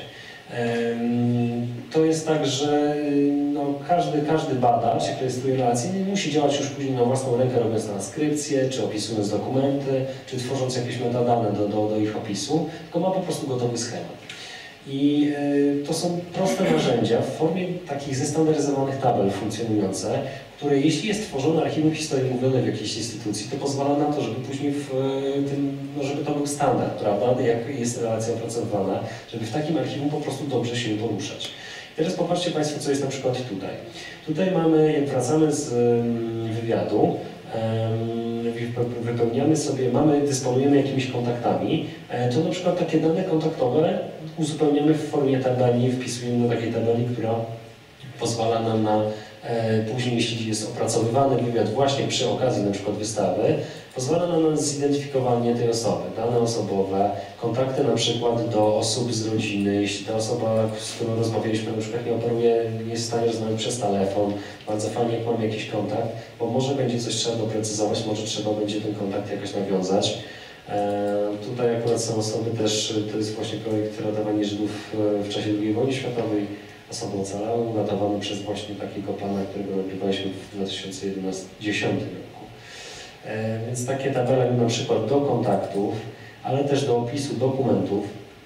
To jest tak, że no, każdy, każdy badacz, jak rejestruje relacje, nie musi działać już później na własną rękę, robiąc transkrypcję, czy opisując dokumenty, czy tworząc jakieś metadane do, do, do ich opisu, tylko ma po prostu gotowy schemat. I y, to są proste narzędzia w formie takich zestandaryzowanych tabel funkcjonujące, które jeśli jest tworzone archiwum historii mówionej w jakiejś instytucji, to pozwala na to, żeby później w tym, no żeby to był standard, prawda, jak jest relacja opracowywana, żeby w takim archiwum po prostu dobrze się poruszać. Teraz popatrzcie Państwo, co jest na przykład tutaj. Tutaj mamy, jak wracamy z wywiadu, wypełniamy sobie, mamy, dysponujemy jakimiś kontaktami, to na przykład takie dane kontaktowe uzupełniamy w formie tabeli, wpisujemy do takiej tabeli, która pozwala nam na e, później, jeśli jest opracowywany wywiad właśnie przy okazji na przykład wystawy, pozwala nam na zidentyfikowanie tej osoby, dane osobowe, kontakty na przykład do osób z rodziny, jeśli ta osoba, z którą rozmawialiśmy, na przykład nie operuje, nie jest w stanie rozmawiać przez telefon, bardzo fajnie jak mamy jakiś kontakt, bo może będzie coś trzeba doprecyzować, może trzeba będzie ten kontakt jakoś nawiązać. E, tutaj akurat są osoby też, to jest właśnie projekt ratowania Żydów w czasie drugiej wojny światowej, osoby ocalałe, uratowany przez właśnie takiego pana, którego nagrywaliśmy w dwa tysiące dziesiątym roku. E, więc takie tabele na przykład do kontaktów, ale też do opisu dokumentów.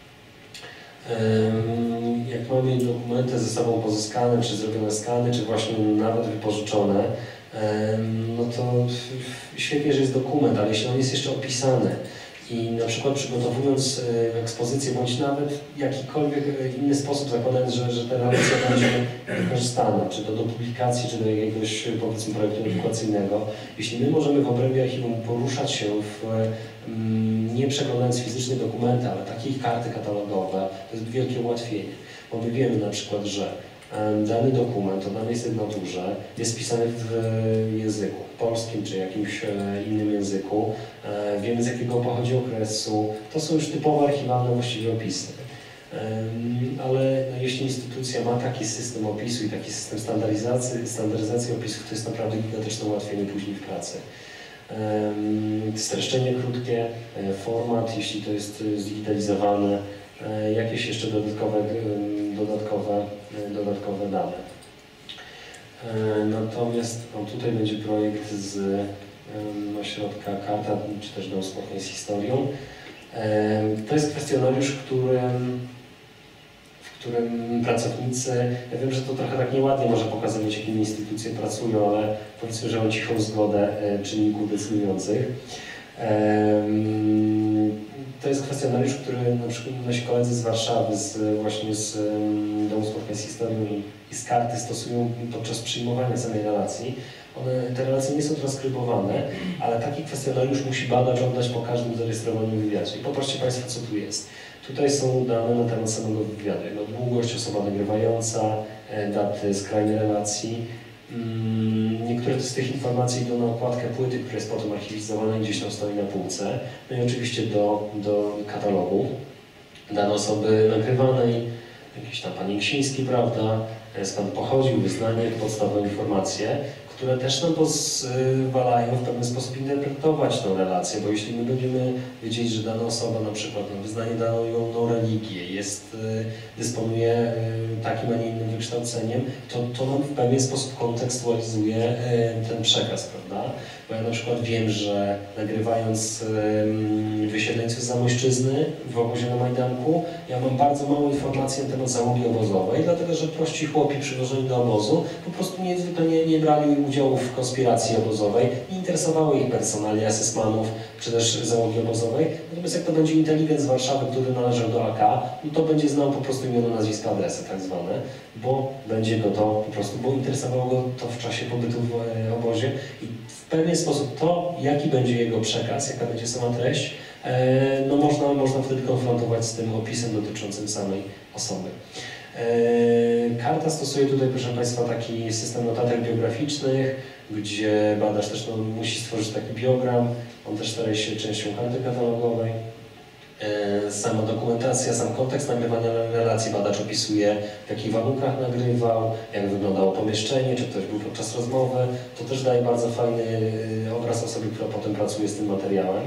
E, jak mamy dokumenty ze sobą pozyskane, czy zrobione skany, czy właśnie nawet wypożyczone, e, no to świetnie, że jest dokument, ale jeśli on jest jeszcze opisany, i na przykład przygotowując ekspozycję, bądź nawet jakikolwiek inny sposób, zakładając, że, że ta relacja będzie wykorzystana, czy to do publikacji, czy do jakiegoś, powiedzmy, projektu edukacyjnego, jeśli my możemy w obrębie archiwum poruszać się, w, nie przeglądając fizycznie dokumenty, ale takie karty katalogowe, to jest wielkie ułatwienie, bo my wiemy na przykład, że dany dokument o danej sygnaturze jest pisany w języku polskim czy jakimś innym języku. Wiemy, z jakiego pochodzi okresu. To są już typowo archiwalne właściwie opisy. Ale jeśli instytucja ma taki system opisu i taki system standaryzacji, standaryzacji opisów, to jest naprawdę gigantyczne ułatwienie później w pracy. Streszczenie krótkie, format, jeśli to jest zdigitalizowane, jakieś jeszcze dodatkowe, dodatkowe, dodatkowe dane. Natomiast no, tutaj będzie projekt z ośrodka Karta, czy też Dom Spotkań z Historią. To jest kwestionariusz, który, w którym pracownicy, ja wiem, że to trochę tak nieładnie może pokazywać, jakimi instytucje pracują, ale powiedzmy, że mam cichą zgodę czynników decydujących. To jest kwestionariusz, który na przykład nasi koledzy z Warszawy, z, właśnie z Domu Spotkań z Historią i, i z Karty stosują podczas przyjmowania samej relacji. One, te relacje nie są transkrybowane, ale taki kwestionariusz musi badacz oddać po każdym zarejestrowanym wywiadzie. I popatrzcie Państwo, co tu jest. Tutaj są dane na temat samego wywiadu. No, długość, osoba nagrywająca, daty, skrajne relacji. Niektóre z tych informacji idą na okładkę płyty, która jest potem archiwizowana i gdzieś tam stoi na półce. No i oczywiście do, do katalogu. Dane osoby nagrywanej, jakiś tam pan Ksiński, prawda, skąd pochodził, wyznanie, podstawowe informacje, które też nam pozwalają w pewien sposób interpretować tę relację, bo jeśli my będziemy wiedzieć, że dana osoba na przykład no, wyznaje daną no, religię, jest, dysponuje takim, a nie innym wykształceniem, to, to nam w pewien sposób kontekstualizuje ten przekaz, prawda? Bo ja na przykład wiem, że nagrywając wysiedleńców z Zamojszczyzny w obozie na Majdanku, ja mam bardzo mało informacji na temat załogi obozowej, dlatego że prości chłopi przywożeni do obozu po prostu nie, nie, nie brali udziału w konspiracji obozowej, nie interesowały ich personalia sysmanów czy też załogi obozowej. Natomiast jak to będzie inteligent z Warszawy, który należał do A K, no to będzie znał po prostu imiona, nazwiska, adresy tak zwane, bo będzie go to po prostu, bo interesowało go to w czasie pobytu w obozie i w pewien sposób to, jaki będzie jego przekaz, jaka będzie sama treść, no można, można wtedy konfrontować z tym opisem dotyczącym samej osoby. Karta stosuje tutaj, proszę Państwa, taki system notatek biograficznych, gdzie badacz też no, musi stworzyć taki biogram, on też staje się częścią karty katalogowej. Sama dokumentacja, sam kontekst nagrywania relacji badacz opisuje, w jakich warunkach nagrywał, jak wyglądało pomieszczenie, czy ktoś był podczas rozmowy. To też daje bardzo fajny obraz osoby, która potem pracuje z tym materiałem.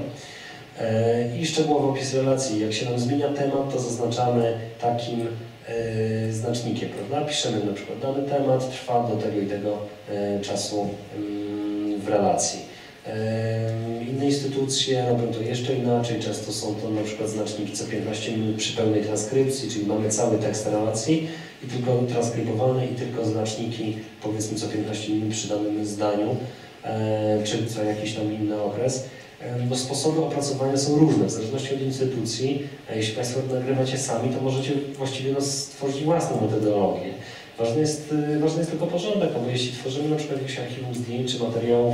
I szczegółowy opis relacji. Jak się nam zmienia temat, to zaznaczamy takim yy, znacznikiem, prawda? Piszemy na przykład dany temat trwa do tego i tego yy, czasu yy, w relacji. Inne instytucje robią to jeszcze inaczej, często są to na przykład znaczniki co piętnaście minut przy pełnej transkrypcji, czyli mamy cały tekst relacji i tylko transkrybowane i tylko znaczniki powiedzmy co piętnaście minut przy danym zdaniu, czy co jakiś tam inny okres. No, sposoby opracowania są różne, w zależności od instytucji. Jeśli Państwo nagrywacie sami, to możecie właściwie no, stworzyć własną metodologię. Ważny jest, ważny jest tylko porządek, bo jeśli tworzymy na przykład jakieś archiwum zdjęć czy materiałów,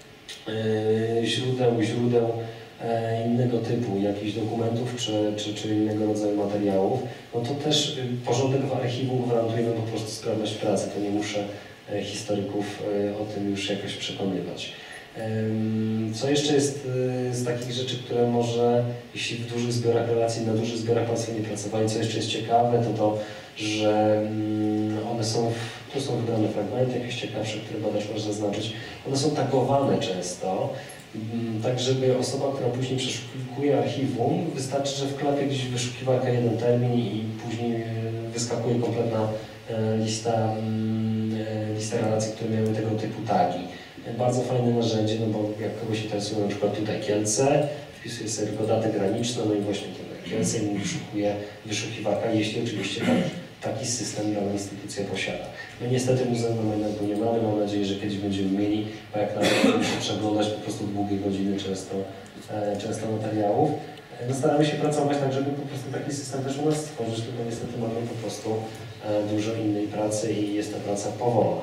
Yy, źródeł, źródeł e, innego typu, jakichś dokumentów czy, czy, czy innego rodzaju materiałów, no to też porządek w archiwum gwarantuje nam po prostu sprawność pracy. To nie muszę e, historyków e, o tym już jakoś przekonywać. E, co jeszcze jest e, z takich rzeczy, które może, jeśli w dużych zbiorach relacji, na dużych zbiorach Państwo nie pracowali, co jeszcze jest ciekawe, to to, że mm, one są, tu są wybrane fragmenty jakieś ciekawsze, które badacz może zaznaczyć. One są tagowane często, tak żeby osoba, która później przeszukuje archiwum, wystarczy, że wklepie gdzieś w wyszukiwarkę jeden termin i później wyskakuje kompletna lista, lista relacji, które miały tego typu tagi. Bardzo fajne narzędzie, no bo jak kogoś interesuje na przykład tutaj Kielce, wpisuje sobie tylko datę graniczną, no i właśnie tutaj Kielce i wyszukuje wyszukiwarka, jeśli oczywiście tak, taki system dana instytucja posiada. My niestety Muzeum na Majdanku nie mamy, mam nadzieję, że kiedyś będziemy mieli, bo jak nawet muszę przeglądać po prostu długie godziny często, e, często materiałów. No, staramy się pracować tak, żeby po prostu taki system też u nas stworzyć, tylko niestety mamy po prostu e, dużo innej pracy i jest to praca powolna.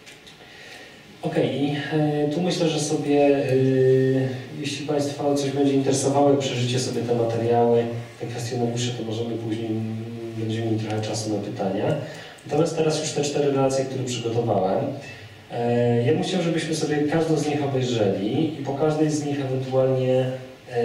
Ok, i e, tu myślę, że sobie, e, jeśli Państwa coś będzie interesowało, przeżycie sobie te materiały, te kwestionariusze, to możemy później, będziemy mieli trochę czasu na pytania. Natomiast teraz już te cztery relacje, które przygotowałem, e, ja bym chciał, żebyśmy sobie każdą z nich obejrzeli i po każdej z nich ewentualnie e,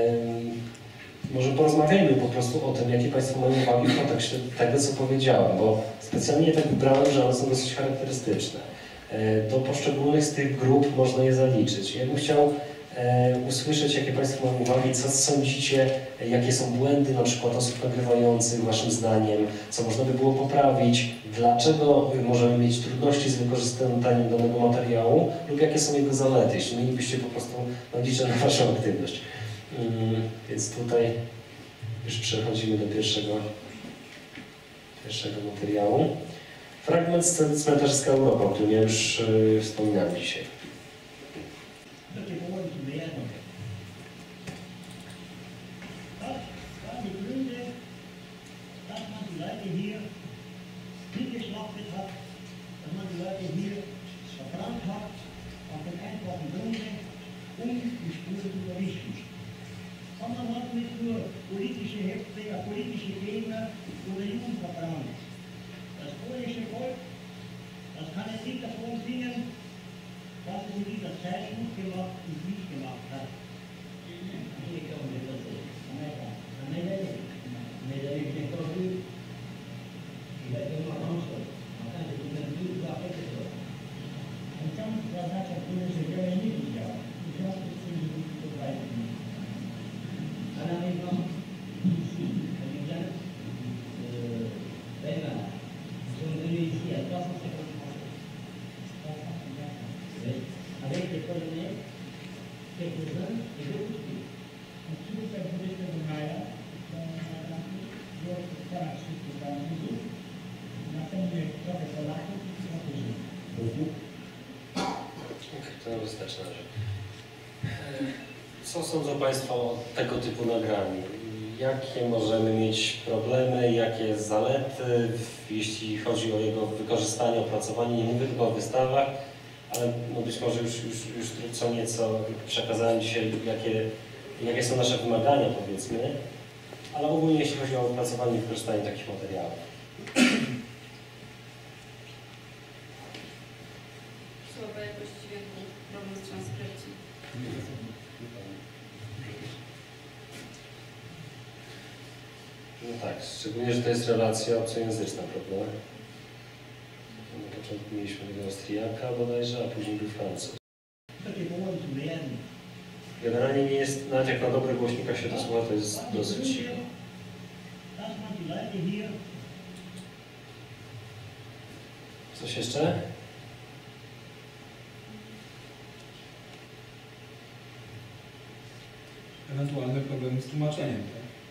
może porozmawiajmy po prostu o tym, jakie Państwo mają uwagi w kontekście tego, co powiedziałem, bo specjalnie tak wybrałem, że one są dosyć charakterystyczne. Do poszczególnych z tych grup można je zaliczyć. Ja bym chciał e, usłyszeć, jakie Państwo mają uwagi, co sądzicie, jakie są błędy na przykład osób nagrywających Waszym zdaniem, co można by było poprawić, dlaczego możemy mieć trudności z wykorzystaniem danego materiału lub jakie są jego zalety, jeśli mielibyście po prostu liczę na Waszą aktywność. Hmm, więc tutaj już przechodzimy do pierwszego, pierwszego materiału. Fragment z Cmentarzyska Europa, o którym ja już yy, wspominałem dzisiaj. Sondern hat nicht nur politische Hefte, politische Gegner oder Juden verbrannt. Das polnische Volk, das kann ein Lied davon singen, was es in dieser Zeit gut gemacht und nicht gemacht hat. To wystarczy. Co sądzą Państwo o tego typu nagraniu? Jakie możemy mieć problemy, jakie zalety, jeśli chodzi o jego wykorzystanie, opracowanie? Nie mówię tylko o wystawach, ale no być może już, już, już co nieco przekazałem dzisiaj, jakie, jakie są nasze wymagania, powiedzmy, ale ogólnie jeśli chodzi o opracowanie i wykorzystanie takich materiałów. Słaba jakość dźwięku, problem z transkrypcji. No tak, szczególnie, że to jest relacja obcojęzyczna, prawda? Na początku mieliśmy tego Austriaka bodajże, a później był Francuz. Generalnie nie jest, nawet jak na dobrych głośnikach się to słucha, to jest dosyć cicho. Coś jeszcze? ewentualne problemy z tłumaczeniem.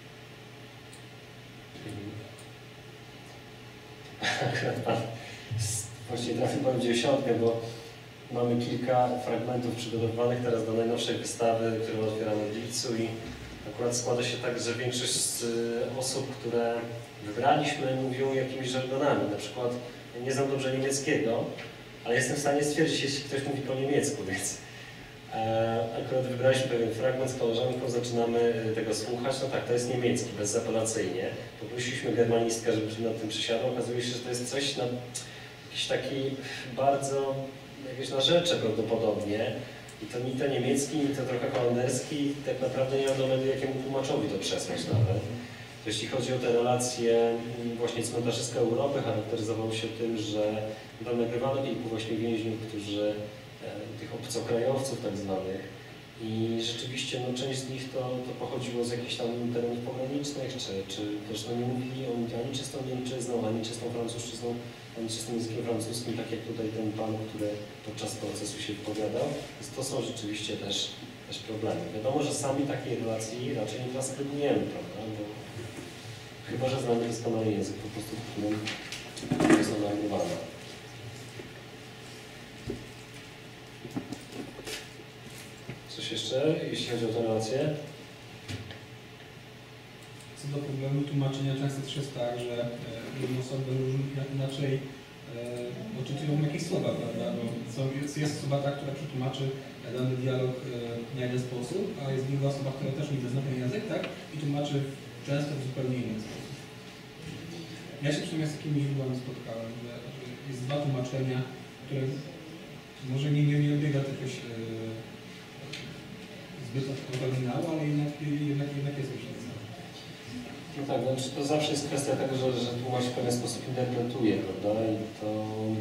Akurat pan właściwie trafił pan w dziesiątkę, bo mamy kilka fragmentów przygotowywanych teraz do najnowszej wystawy, którą otwieramy w lipcu i akurat składa się tak, że większość z osób, które wybraliśmy, mówią jakimiś żargonami. Na przykład ja nie znam dobrze niemieckiego, ale jestem w stanie stwierdzić, jeśli ktoś mówi po niemiecku, więc e, akurat wybraliśmy pewien fragment z koleżanką, zaczynamy tego słuchać. No tak, to jest niemiecki, bezapelacyjnie. Poprosiliśmy germanistkę, żeby nad tym przysiadła. Okazuje się, że to jest coś na jakiś taki bardzo jakieś narzecze prawdopodobnie. I to ni to niemiecki, ni to trochę holenderski. Tak naprawdę nie wiadomo, jakiemu tłumaczowi to przesłać nawet. To jeśli chodzi o te relacje właśnie cmentarzyska Europy, charakteryzował się tym, że tam nagrywano kilku właśnie więźniów, którzy, e, tych obcokrajowców tak zwanych. I rzeczywiście no, część z nich to, to pochodziło z jakichś tam terenów pogranicznych, czy, czy też no, nie mówili oni ani czystą niemczyzną, ani czystą francuszczyzną, ani czystym językiem francuskim, tak jak tutaj ten pan, który podczas procesu się wypowiadał. Więc to są rzeczywiście też, też problemy. Wiadomo, że sami takiej relacji raczej nie transkrybujemy, prawda? Bo chyba że znamy doskonale język, po prostu w którym jest ona nagrywana. Coś jeszcze, jeśli chodzi o tę relację? Co do problemu tłumaczenia, często też jest tak, że różne osoby inaczej e, odczytują jakieś słowa, prawda? Bo są, jest, jest osoba ta, która przetłumaczy dany dialog e, na jeden sposób, a jest druga osoba, która też nie zna ten język, tak? I tłumaczy często w zupełnie inny sposób. Ja się przynajmniej z takimi źródłami spotkałem, że, że jest dwa tłumaczenia, które może nie, nie, nie odbiega to jakoś e, zbyt od oryginału, ale jednak, jednak, jednak jest różnica. No tak, znaczy to zawsze jest kwestia tego, że, że tłumacz w pewien sposób interpretuje, prawda? I to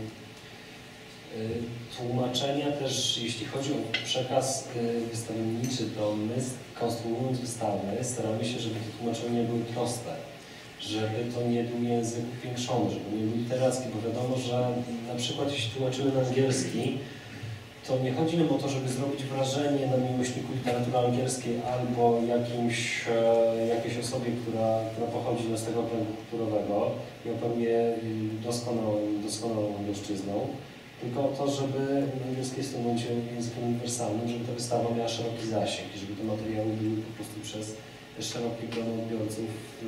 y, tłumaczenia też, jeśli chodzi o przekaz y, wystawienniczy, to my konstruując wystawy staramy się, żeby te tłumaczenia były proste, żeby to nie był język upiększony, żeby nie był literacki, bo wiadomo, że na przykład jeśli tłumaczymy na angielski, to nie chodzi nam o to, żeby zrobić wrażenie na miłośniku literatury angielskiej albo jakimś, e, jakiejś osobie, która, która pochodzi z tego okręgu kulturowego i operuje doskonałą, doskonałą angielszczyzną, tylko o to, żeby angielski jest w tym momencie językiem uniwersalnym, żeby ta wystawa miała szeroki zasięg i żeby te materiały były po prostu przez szerokie grono odbiorców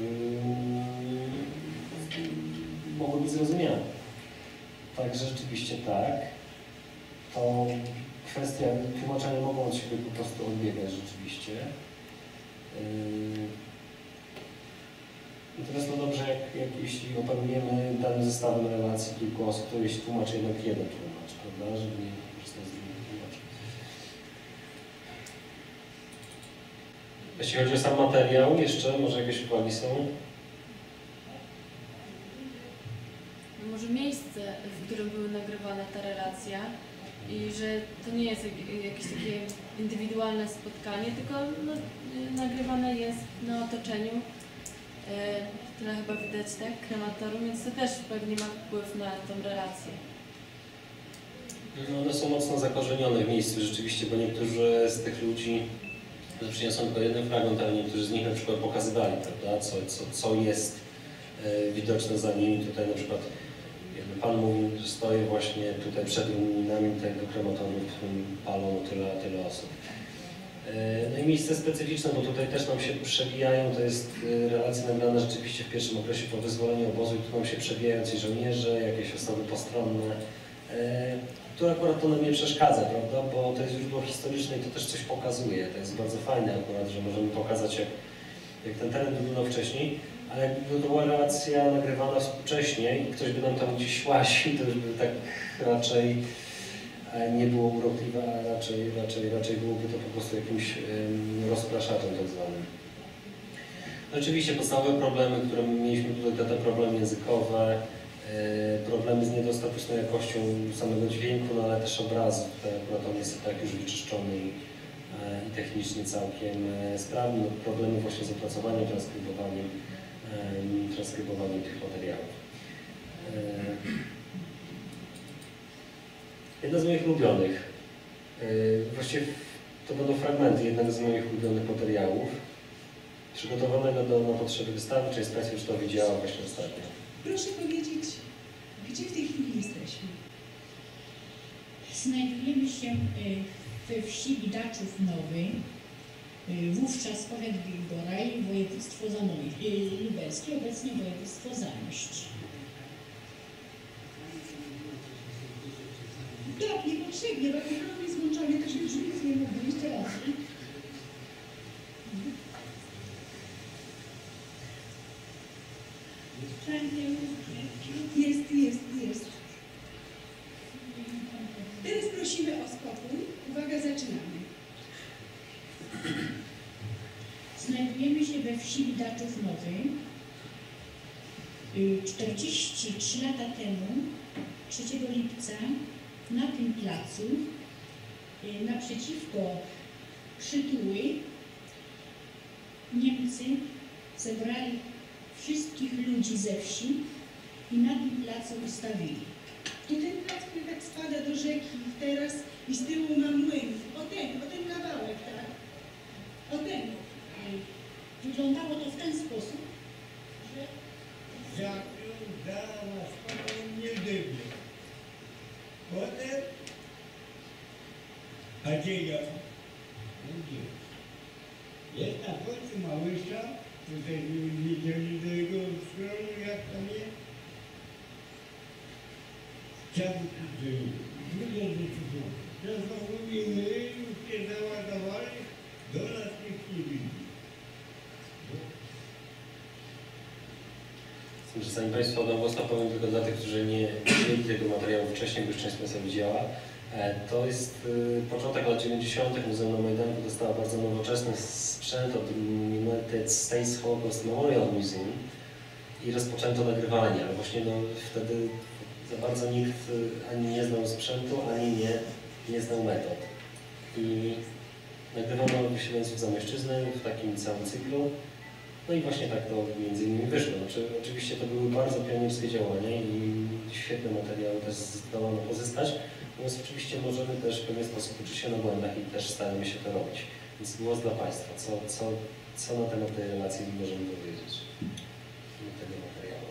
yy, mogły być zrozumiane. Także rzeczywiście tak. To kwestia tłumaczenia mogą od siebie po prostu odbiegać rzeczywiście. I teraz no dobrze, jak, jak jeśli operujemy danym zestawem relacji kilku osób, to jeśli tłumaczy jednak jeden tłumacz, prawda, żeby nie korzystać z drugiego tłumacza. Jeśli chodzi o sam materiał, jeszcze może jakieś uwagi są? Może miejsce, w którym były nagrywane te relacje i że to nie jest jakieś takie indywidualne spotkanie, tylko no, nagrywane jest na otoczeniu. Tyle chyba widać, tak? Krematorium, więc to też pewnie ma wpływ na tą relację. No one są mocno zakorzenione w miejscu rzeczywiście, bo niektórzy z tych ludzi przyniosą tylko jeden fragment, ale niektórzy z nich na przykład pokazywali, prawda, co, co, co jest e, widoczne za nimi. Tutaj na przykład jakby Pan mówił, że stoję właśnie tutaj przed ruinami tego krematorium, w którym palą tyle, tyle osób. No i miejsce specyficzne, bo tutaj też nam się przewijają, to jest relacje nagrane rzeczywiście w pierwszym okresie po wyzwoleniu obozu i tu nam się przewijają ci żołnierze, jakieś osoby postronne. Tu akurat to nam nie przeszkadza, prawda, bo to jest źródło historyczne i to też coś pokazuje. To jest bardzo fajne akurat, że możemy pokazać, jak, jak ten teren wyglądał wcześniej, ale jakby to była relacja nagrywana współcześnie i ktoś by nam tam gdzieś łaził, to już by tak raczej nie było urokliwe, a raczej, raczej, raczej byłoby to po prostu jakimś um, rozpraszaczem tak zwanym. Oczywiście podstawowe problemy, które mieliśmy tutaj, to te problemy językowe, e, problemy z niedostateczną jakością samego dźwięku, no ale też obrazu. Tutaj akurat on jest tak już wyczyszczony i, e, i technicznie całkiem e, sprawny. No, problemy właśnie z opracowaniem, transkrybowaniem, e, transkrybowaniem tych materiałów. E, Jedna z moich ulubionych, właściwie To będą fragmenty jednego z moich ulubionych materiałów, przygotowanego do, na potrzeby wystawy. Część z Państwa już to widziała właśnie ostatnio. Proszę powiedzieć, gdzie w tej chwili jesteśmy? Znajdujemy się we wsi Bidaczów Nowy, wówczas powiat Bilboraj, województwo zamojskie, lubelskie, obecnie województwo Zamość. Tak, niepotrzebnie, bo jak jest złączony, to się już nic nie mówi. Jeszcze raz. Jest, jest, jest. Teraz prosimy o spokój. Uwaga, zaczynamy. Znajdujemy się we wsi Bidaczów Nowy. czterdzieści trzy lata temu, trzeciego lipca, na tym placu, naprzeciwko przytuły, Niemcy zebrali wszystkich ludzi ze wsi i na tym placu ustawili. To ten plac, który tak spada do rzeki teraz i z tyłu ma młyn. O ten, o ten kawałek, tak? O ten. Wyglądało to w ten sposób, że Zawiązała spokojnie dybie. Potem, a gdzie ja? No gdzie? Jest na końcu Małysza, tutaj widzieli do jego strony, jak tam jest. Chciałbym powiedzieć, ludzie wyczytą. Teraz mówimy, już się załadowali, do nas nikt nie widzi. Szanowni Państwo, no mocno powiem tylko dla tych, którzy nie widzieli tego materiału wcześniej, bo już część z Państwa widziała. To jest początek lat dziewięćdziesiątych. Muzeum na Majdanku dostało bardzo nowoczesny sprzęt od United States Holocaust Memorial Museum i rozpoczęto nagrywanie, ale właśnie no, wtedy za bardzo nikt ani nie znał sprzętu, ani nie, nie znał metod. I nagrywano wysiedleńców Zamojszczyzny w takim całym cyklu. No i właśnie tak to między innymi wyszło. Znaczy, oczywiście to były bardzo pionierskie działania i świetne materiały też zdołano pozyskać. Natomiast oczywiście możemy też w pewien sposób uczyć się na błędach i też staramy się to robić. Więc głos dla Państwa. Co, co, co na temat tej relacji możemy powiedzieć? Na tego materiału.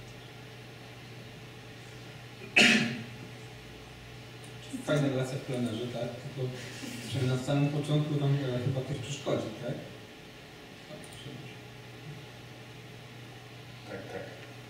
Fajna relacja w plenerze, tak? Tylko że na samym początku tam chyba ktoś przeszkodzi, tak? Tak, tak.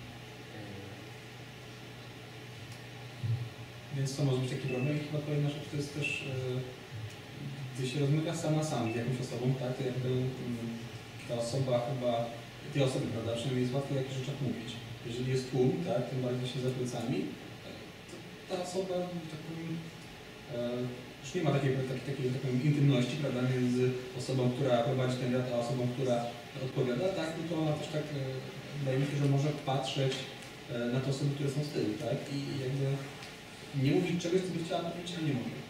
Więc to może być taki problem. I chyba kolejna rzecz to jest też, gdy się rozmawia sam na sam z jakąś osobą, tak, to jakby ta osoba chyba, tej osoby, prawda, przynajmniej jest łatwo o jakichś rzeczach mówić. Jeżeli jest tłum, tak, tym bardziej się za plecami, to ta osoba, tak powiem, już nie ma takiej, takiej, takiej tak powiem, intymności, prawda, między osobą, która prowadzi ten wywiad, a osobą, która odpowiada, tak, tylko ona też tak, wydaje mi się, że może patrzeć na te osoby, które są z tyłu, tak, i jakby nie mówić czegoś, co by chciała powiedzieć, a nie mówię.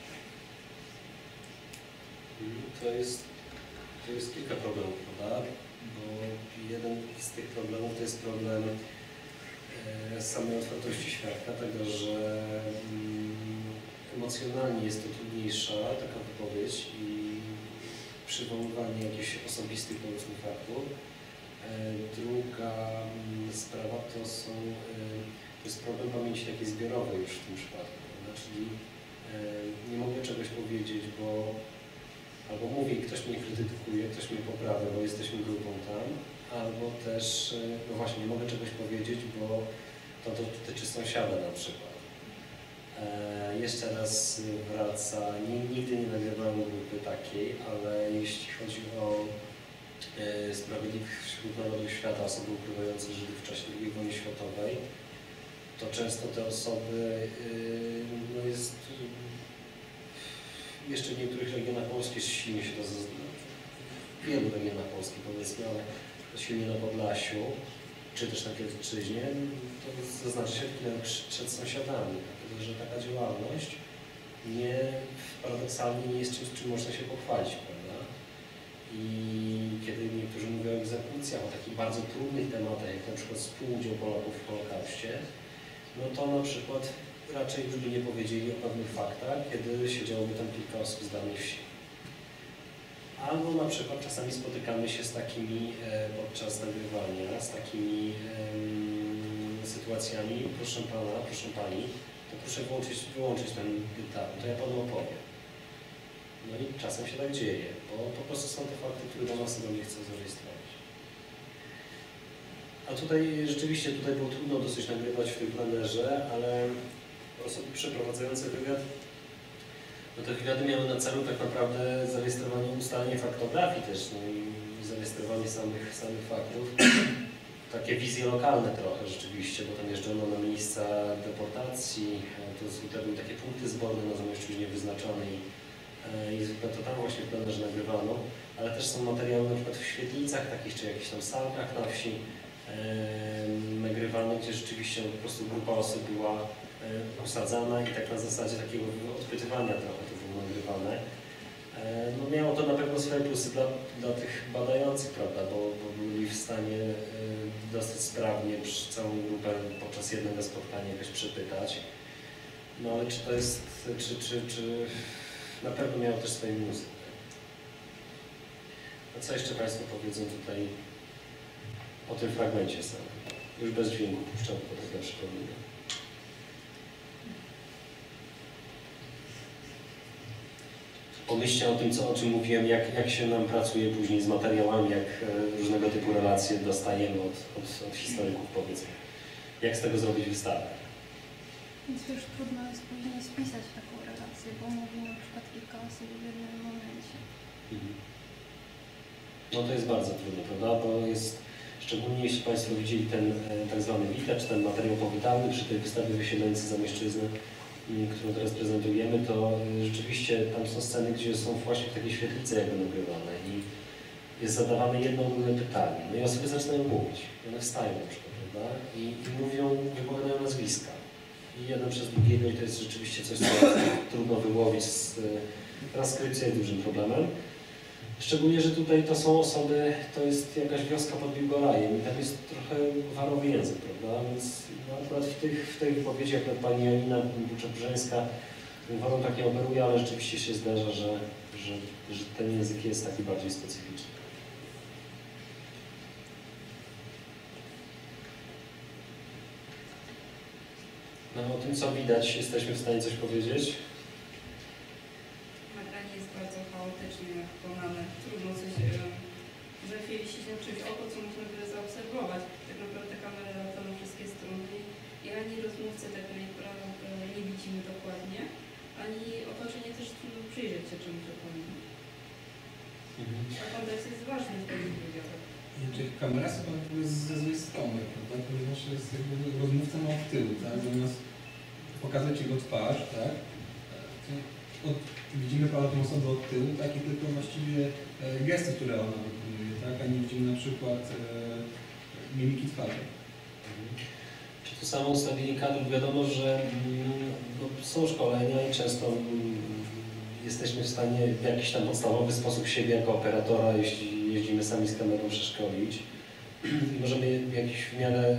To jest, to jest kilka problemów, prawda? Bo jeden z tych problemów to jest problem e, samej otwartości świadka, tego, że mm, emocjonalnie jest to trudniejsza taka wypowiedź i przywoływanie jakichś osobistych, powiedzmy, faktów. E, druga mm, sprawa to są e, to jest problem pamięci takiej zbiorowej już w tym przypadku, prawda? Czyli e, nie mogę czegoś powiedzieć, bo albo mówię i ktoś mnie krytykuje, ktoś mnie poprawia, bo jesteśmy grupą tam, albo też, no właśnie, nie mogę czegoś powiedzieć, bo to dotyczy sąsiada na przykład. E, jeszcze raz wraca, nigdy nie nagrywałem grupy takiej, ale jeśli chodzi o e, sprawiedliwych wśród narodów świata, osoby ukrywające Żydów w czasie drugiej wojny światowej, to często te osoby, yy, no jest, yy, jeszcze w niektórych regionach Polski silnie się to, w wielu regionach Polski powiedzmy, ale silnie na Podlasiu, czy też na Kielecczyźnie, to zaznaczy się przed sąsiadami, dlatego że taka działalność nie, paradoksalnie nie jest czymś, czym można się pochwalić, prawda? I kiedy niektórzy mówią o egzekucjach, o takich bardzo trudnych tematach, jak na przykład współudział Polaków w Holokauście, no to na przykład raczej by nie powiedzieli o pewnych faktach, kiedy siedziałoby tam kilka osób z danej wsi. Albo na przykład czasami spotykamy się z takimi e, podczas nagrywania, z takimi e, sytuacjami, proszę pana, proszę pani, to proszę wyłączyć, wyłączyć ten gitar, to ja panu opowiem. No i czasem się tak dzieje, bo po prostu są to fakty, które do nas nie chcą zarejestrować. A tutaj rzeczywiście tutaj było trudno dosyć nagrywać w tym plenerze, ale osoby przeprowadzające wywiad, no te wywiady miały na celu tak naprawdę zarejestrowanie, ustalenie faktografii też, no i zarejestrowanie samych, samych faktów. Takie wizje lokalne trochę rzeczywiście, bo tam jeżdżono na miejsca deportacji, to, to były takie punkty zborne na Zamojszczyźnie wyznaczonej i zwykle to tam właśnie w plenerze nagrywano, ale też są materiały na przykład w świetlicach takich, czy jakichś tam salkach na wsi e, nagrywane, gdzie rzeczywiście no, po prostu grupa osób była e, osadzana i tak na zasadzie takiego odpytywania trochę to było nagrywane. E, no miało to na pewno swoje plusy dla, dla tych badających, prawda, bo, bo byli w stanie e, dosyć sprawnie przy całą grupę podczas jednego spotkania jakoś przepytać. No ale czy to jest, czy, czy, czy na pewno miało też swoje minusy. A co jeszcze Państwo powiedzą tutaj o tym fragmencie samym? Już bez dźwięku puszczam, bo tak dla przypomnienia. Pomyślcie o tym, co, o czym mówiłem, jak, jak się nam pracuje później z materiałami, jak e, różnego typu relacje dostajemy od, od, od historyków, powiedzmy. Jak z tego zrobić wystawę? Więc to już trudno jest później spisać taką relację, bo mówimy na przykład kilka osób w jednym momencie. Mhm. No to jest bardzo trudne, prawda? Bo jest, szczególnie jeśli Państwo widzieli ten e, tak zwany witecz, ten materiał powitalny przy tej wystawie Wysiedleńcy Zamojszczyzny, którą teraz prezentujemy, to e, rzeczywiście tam są sceny, gdzie są właśnie takie świetlice jakby nagrywane i jest zadawane jedno ogólne pytanie. No i osoby zaczynają mówić. One wstają na przykład, prawda? I, i mówią, wypowiadają nazwiska. I jeden przez drugiego i to jest rzeczywiście coś, co trudno wyłowić z transkrypcji, jest dużym problemem. Szczególnie, że tutaj to są osoby, to jest jakaś wioska pod Biłgorajem i tam jest trochę warowy język, prawda? Więc no, akurat w tych, w tej wypowiedzi, jak pani Janina Buczek-Brzeńska, warą tak nie operuje, ale rzeczywiście się zdarza, że, że, że ten język jest taki bardziej specyficzny. No, o tym, co widać, jesteśmy w stanie coś powiedzieć? Nagranie jest bardzo chaotycznie wykonane. Trudno coś, że chwili się czymś oko, co można by zaobserwować. Tak naprawdę kamera lata na wszystkie strony i ani rozmówcy tego nie, nie widzimy dokładnie, ani otoczenie też trudno przyjrzeć się czemuś dokładnie. Mhm. A kontekst jest ważny w tych wywiadach. Kamera chyba jest ze złej strony, prawda? Ponieważ jest jakby rozmówca ma od tyłu, tak? Zamiast pokazać jego twarz, tak? Od, widzimy prawda, tą osobę od tyłu, tak? I tylko właściwie e, gesty, które ona wykonuje, tak? A nie widzimy na przykład e, mimiki twarzy. Czy to samo ustawienie kadrów? Wiadomo, że mm, no, są szkolenia i często mm, jesteśmy w stanie w jakiś tam podstawowy sposób siebie jako operatora, jeśli jeździmy sami z kamerą, przeszkolić. Możemy jakiś w miarę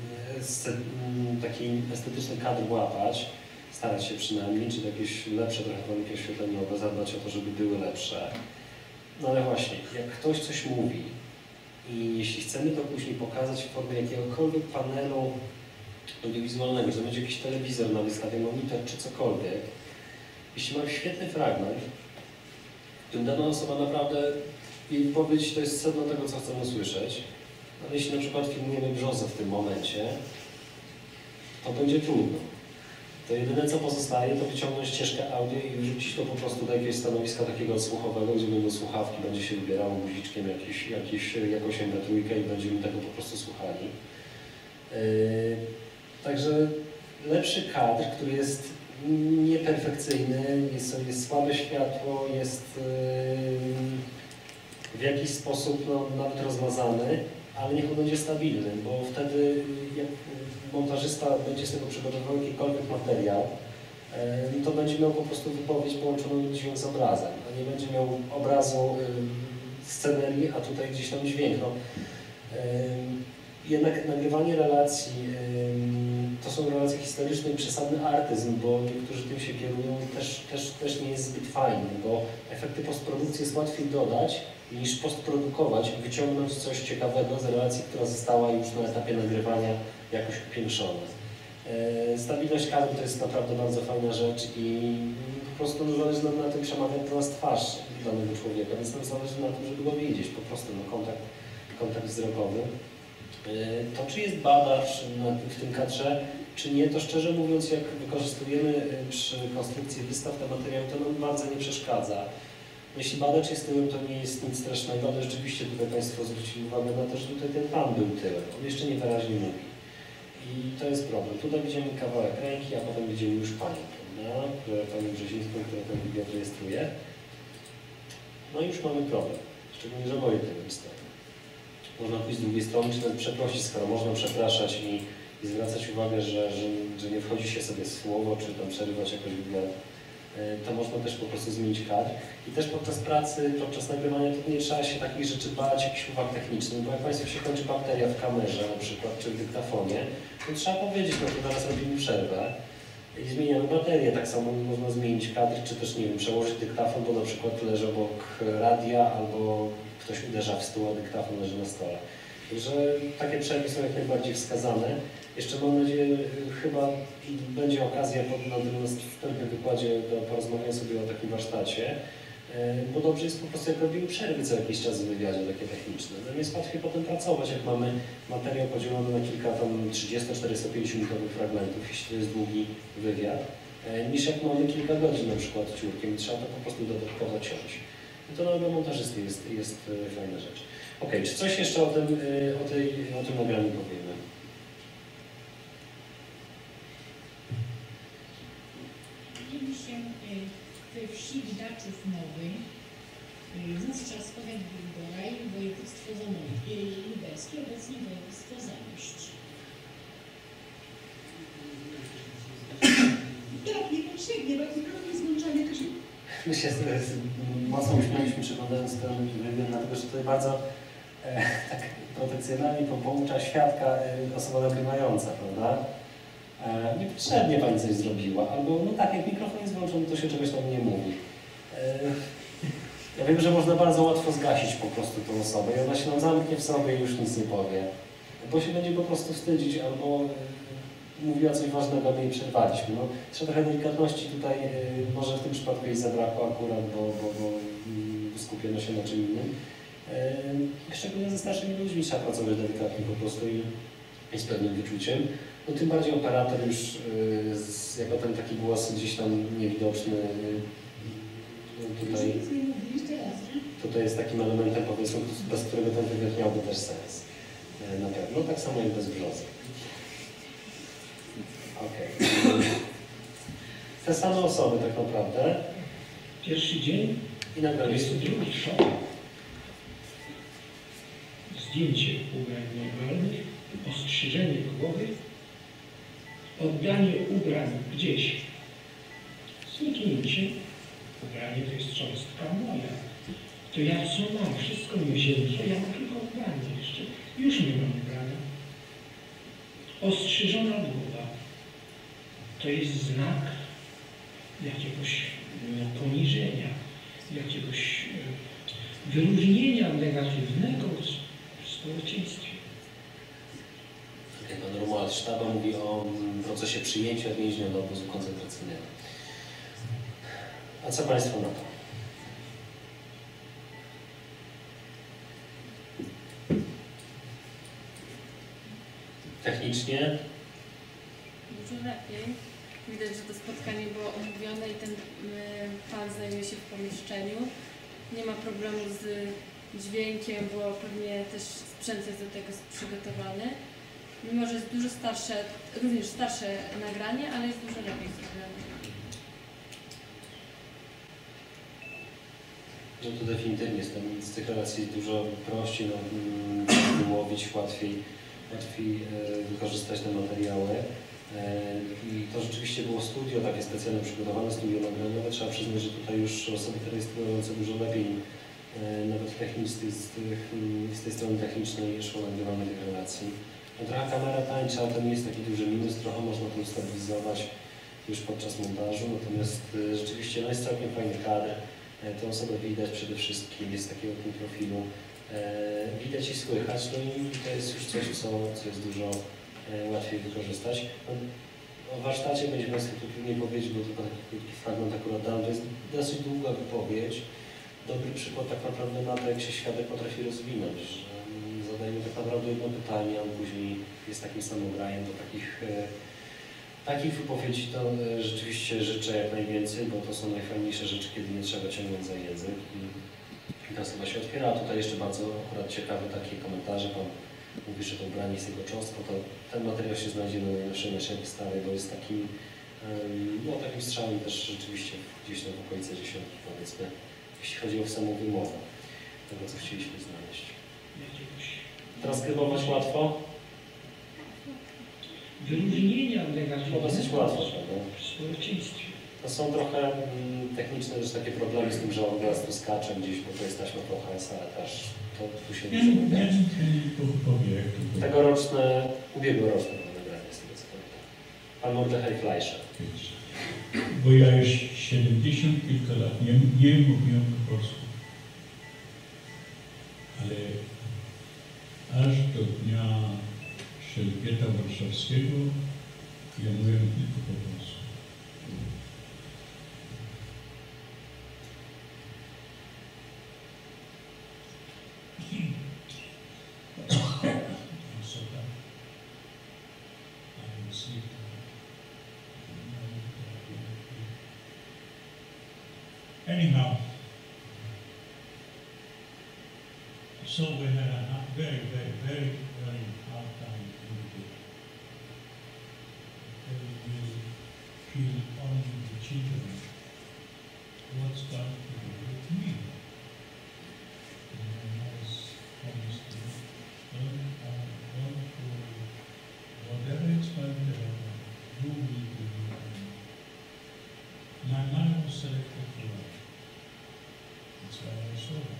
taki estetyczny kadr łapać, starać się przynajmniej, czy jakieś lepsze trochę warunki oświetleniowe, zadbać o to, żeby były lepsze. No ale właśnie, jak ktoś coś mówi i jeśli chcemy to później pokazać w formie jakiegokolwiek panelu audiowizualnego, że będzie jakiś telewizor na wystawie, monitor czy cokolwiek, jeśli mam świetny fragment, w którym dana osoba naprawdę, jej wypowiedź to jest sedno tego, co chcemy usłyszeć, ale jeśli na przykład filmujemy brzozę w tym momencie, to będzie trudno. To jedyne, co pozostaje, to wyciągnąć ścieżkę audio i wrzucić to po prostu do jakiegoś stanowiska takiego odsłuchowego, gdzie będą słuchawki, będzie się wybierało guziczkiem jakiś, jakiś, jakąś em pe trzy i będziemy tego po prostu słuchali. Yy, także lepszy kadr, który jest nieperfekcyjny, jest, jest słabe światło, jest yy, w jakiś sposób no, nawet rozmazany, ale niech on będzie stabilny, bo wtedy jak montażysta będzie z tego przygotowywał jakikolwiek materiał, yy, to będzie miał po prostu wypowiedź połączoną dźwięk z obrazem, a nie będzie miał obrazu yy, scenerii, a tutaj gdzieś tam dźwięk. No, yy, jednak nagrywanie relacji yy, to są relacje historyczne i przesadny artyzm, bo niektórzy tym się kierują, też, też, też nie jest zbyt fajny, bo efekty postprodukcji jest łatwiej dodać niż postprodukować i wyciągnąć coś ciekawego z relacji, która została już na etapie nagrywania jakoś upiększona. E, stabilność kadr to jest naprawdę bardzo fajna rzecz i po prostu no, zależy nam na tym, przemawia do nas twarz danego człowieka, więc nam zależy na tym, żeby go widzieć, po prostu no, kontakt, kontakt wzrokowy. To czy jest badacz w tym kadrze, czy nie, to szczerze mówiąc, jak wykorzystujemy przy konstrukcji wystaw te materiały, to nam bardzo nie przeszkadza. Jeśli badacz jest tyłem, to nie jest nic strasznego, ale rzeczywiście tutaj Państwo zwrócili uwagę na to, że tutaj ten Pan był tyłem. On jeszcze niewyraźnie mówi. I to jest problem. Tutaj widzimy kawałek ręki, a potem widzimy już Panią, prawda? Panią Brzezińską, która ten wywiad rejestruje. No i już mamy problem. Szczególnie, że moje tyłem stoi. Można pójść z drugiej strony, czy nawet przeprosić, skoro można przepraszać i, i zwracać uwagę, że, że, że nie wchodzi się sobie w słowo, czy tam przerywać jakoś wywiad, to można też po prostu zmienić kadr. I też podczas pracy, podczas nagrywania to nie trzeba się takich rzeczy bać, jakichś uwag technicznych, bo jak Państwu się kończy bakteria w kamerze na przykład, czy w dyktafonie, to trzeba powiedzieć, no to teraz robimy przerwę i zmieniamy baterię. Tak samo można zmienić kadr, czy też, nie wiem, przełożyć dyktafon, bo na przykład leży obok radia, albo ktoś uderza w stół, a dyktafon leży na stole. Także takie przerwy są jak najbardziej wskazane. Jeszcze mam nadzieję, chyba będzie okazja na tym wstępnym wykładzie do porozmawiania sobie o takim warsztacie, bo dobrze jest po prostu, jak robimy przerwy co jakiś czas w wywiadzie takie techniczne. Nam jest łatwiej potem pracować, jak mamy materiał podzielony na kilka tam trzydzieści czterdzieści pięć minutowych fragmentów, jeśli to jest długi wywiad, niż jak mamy kilka godzin na przykład ciurkiem i trzeba to po prostu dodatkowo ciąć. I to dla montażysty jest, jest fajna rzecz. Ok, czy coś jeszcze o tym, o tej, o tym nagraniu powiemy? Mieli się we wsi Widaczów Nowy, wówczas powiat Bilboraj, województwo lubelskie, obecnie województwo Zamość. Tak, niepotrzebnie, bo mikrofon jest włączony, to się... My się mocno uśmialiśmy, przeglądając ten wywiad, dlatego że tutaj bardzo e, tak protekcjonalnie poucza świadka e, osoba nagrywająca, prawda? E, niepotrzebnie Pani coś zrobiła, albo no tak, jak mikrofon jest włączony, to się czegoś tam nie mówi. E, ja wiem, że można bardzo łatwo zgasić po prostu tą osobę i ona się nam zamknie w sobie i już nic nie powie, bo się będzie po prostu wstydzić, albo e, mówiła coś ważnego, my jej przerwaliśmy. No, trzeba trochę delikatności tutaj, e, może w tym przypadku jej zabrakło akurat, bo, bo, bo mm, skupiono się na czym innym. E, szczególnie ze starszymi ludźmi trzeba pracować delikatnie po prostu i, i z pewnym wyczuciem. No, tym bardziej operator już e, z, jako ten taki głos gdzieś tam niewidoczny, e, no, tutaj, tutaj jest takim elementem, powiedzmy, bez którego ten wywiad miałby też sens. E, na pewno, tak samo jak bez brzozy. Okej. Okay. Te same osoby tak naprawdę. Pierwszy dzień i nagle jest drugi szok. Zdjęcie ubrań normalnych, ostrzyżenie głowy, oddanie ubrań gdzieś, zniknięcie. Ubranie to jest cząstka moja. To ja co mam? Wszystko mi wzięli, ja mam tylko ubranie jeszcze. Już nie mam ubrania. Ostrzyżona głowa. To jest znak jakiegoś poniżenia, jakiegoś wyróżnienia negatywnego w społeczeństwie. Pan Romuald Sztaba mówi o procesie przyjęcia więźnia do obozu koncentracyjnego. A co Państwo na to? Technicznie? Dużo lepiej. Widać, że to spotkanie było omówione i ten y, pan znajduje się w pomieszczeniu. Nie ma problemu z dźwiękiem, bo pewnie też sprzęt jest do tego przygotowany. Mimo, że jest dużo starsze, również starsze nagranie, ale jest dużo lepiej zrobione. No to definitywnie z, tym, z tych relacji jest dużo prościej, no, wyłowić, łatwiej, łatwiej e, wykorzystać te materiały. E, I to rzeczywiście było studio, takie specjalnie przygotowane studio nagraniowe. Trzeba przyznać, że tutaj już osoby rejestrujące dużo lepiej, e, nawet technicznie z, z, z tej strony technicznej szło nagrywanie tych relacji. No, trochę kamera tańczy, ale to nie jest taki duży minus, trochę można to ustabilizować już podczas montażu, natomiast y, rzeczywiście no jest całkiem fajny kadr. E, tę osobę widać przede wszystkim, jest takiego tym profilu. E, widać i słychać, no i to jest już coś, co, co jest dużo e, łatwiej wykorzystać. No, o warsztacie będzie Państwu tu trudniej powiedzieć, bo tylko taki krótki fragment akurat dam. To jest dosyć długa wypowiedź. Dobry przykład tak naprawdę na to, jak się świadek potrafi rozwinąć. Że zadajemy tak naprawdę jedno pytanie, a on później jest takim samograjem do takich, e, takich wypowiedzi. To e, rzeczywiście życzę jak najwięcej, bo to są najfajniejsze rzeczy, kiedy nie trzeba ciągnąć za język. I, i ta osoba się otwiera. A tutaj jeszcze bardzo akurat ciekawe takie komentarze. Pan mówi, że to ubranie jest jego cząstką. To ten materiał się znajdzie na naszej, naszej wystawie, bo jest takim, um, no, takim strzałem też rzeczywiście gdzieś tam w okolicy dziesiątki, powiedzmy, jeśli chodzi o samą wymowę tego, co chcieliśmy znaleźć. Transkrybować łatwo? Wyróżnienia negatywne No dosyć łatwo, prawda? w społeczeństwie. To są trochę mm, techniczne też takie problemy z tym, że on teraz tu skacze gdzieś, bo to jest taśma P H S, ale też to tu się nie zrobi. Tegoroczne, ubiegłoroczne nagranie z tego co pamiętam. Pan Mordechaj Fleischer. Bo ja już siedemdziesiąt kilka lat nie, nie mówiłem po polsku. Ale aż do dnia Szeligieta Warszawskiego ja mówiłem tylko po polsku. Anyhow, so we had a ha- very, very, very, very hard time in the book. You feel only the children. What's going to do with me? And I was promised to learn, uh, learn to whatever it's going to happen, you will be with me. My mind was selected for life. That's why I saw them.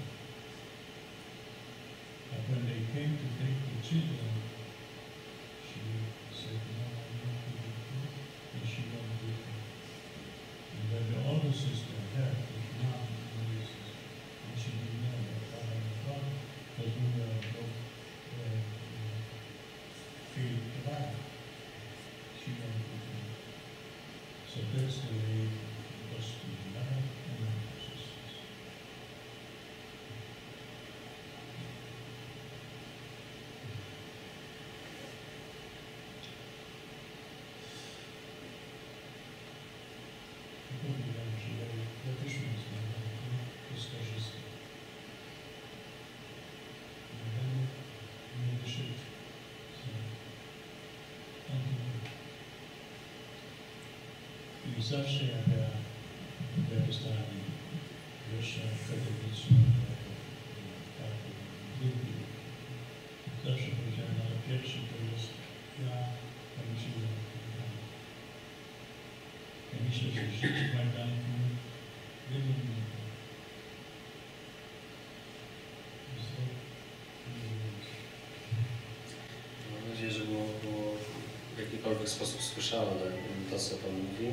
But when they came to take the children, she said, no, I want to do it, and she won't do it. And then the older sister had with mom and this, and she didn't know that father and father, because we were both uh, field provider. She won't do it. So that's the way it was to be life and older sisters. Powiedziałem, że ja, ja też mam znajomego stażystę. Nadanek nie wyszedł z Antonii. I zawsze jak ja, ja dostałem wiersze akademiczne, tak, grupy, zawsze powiedziałem, ale pierwszy to jest ja, pamięciłem. Ja myślę, że życie Majdanku jedną minutę. Mam nadzieję, że było, było w jakikolwiek sposób słyszalne to, co Pan mówi.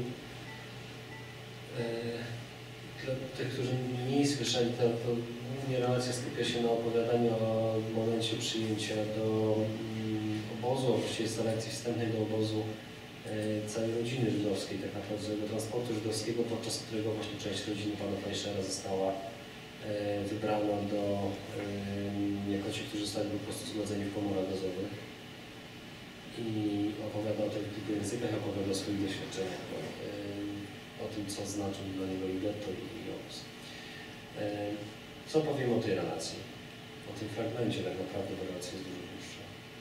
Dla tych, którzy mniej słyszeli, to, to głównie relacja skupia się na opowiadaniu o momencie przyjęcia do mm, obozu, właściwie selekcji wstępnej do obozu e, całej rodziny żydowskiej, tak naprawdę do transportu żydowskiego, podczas którego właśnie część rodziny pana Fleischera została e, wybrana do, e, jako ci, którzy zostali po prostu zgromadzeni w komorach gazowych. I opowiada o tych kilku językach, opowiada o swoich doświadczeniach, o, e, o tym, co znaczy dla niego i getto, i obóz. E, co powiem o tej relacji? O tym fragmencie, tak naprawdę ta relacja jest dużo dłuższa.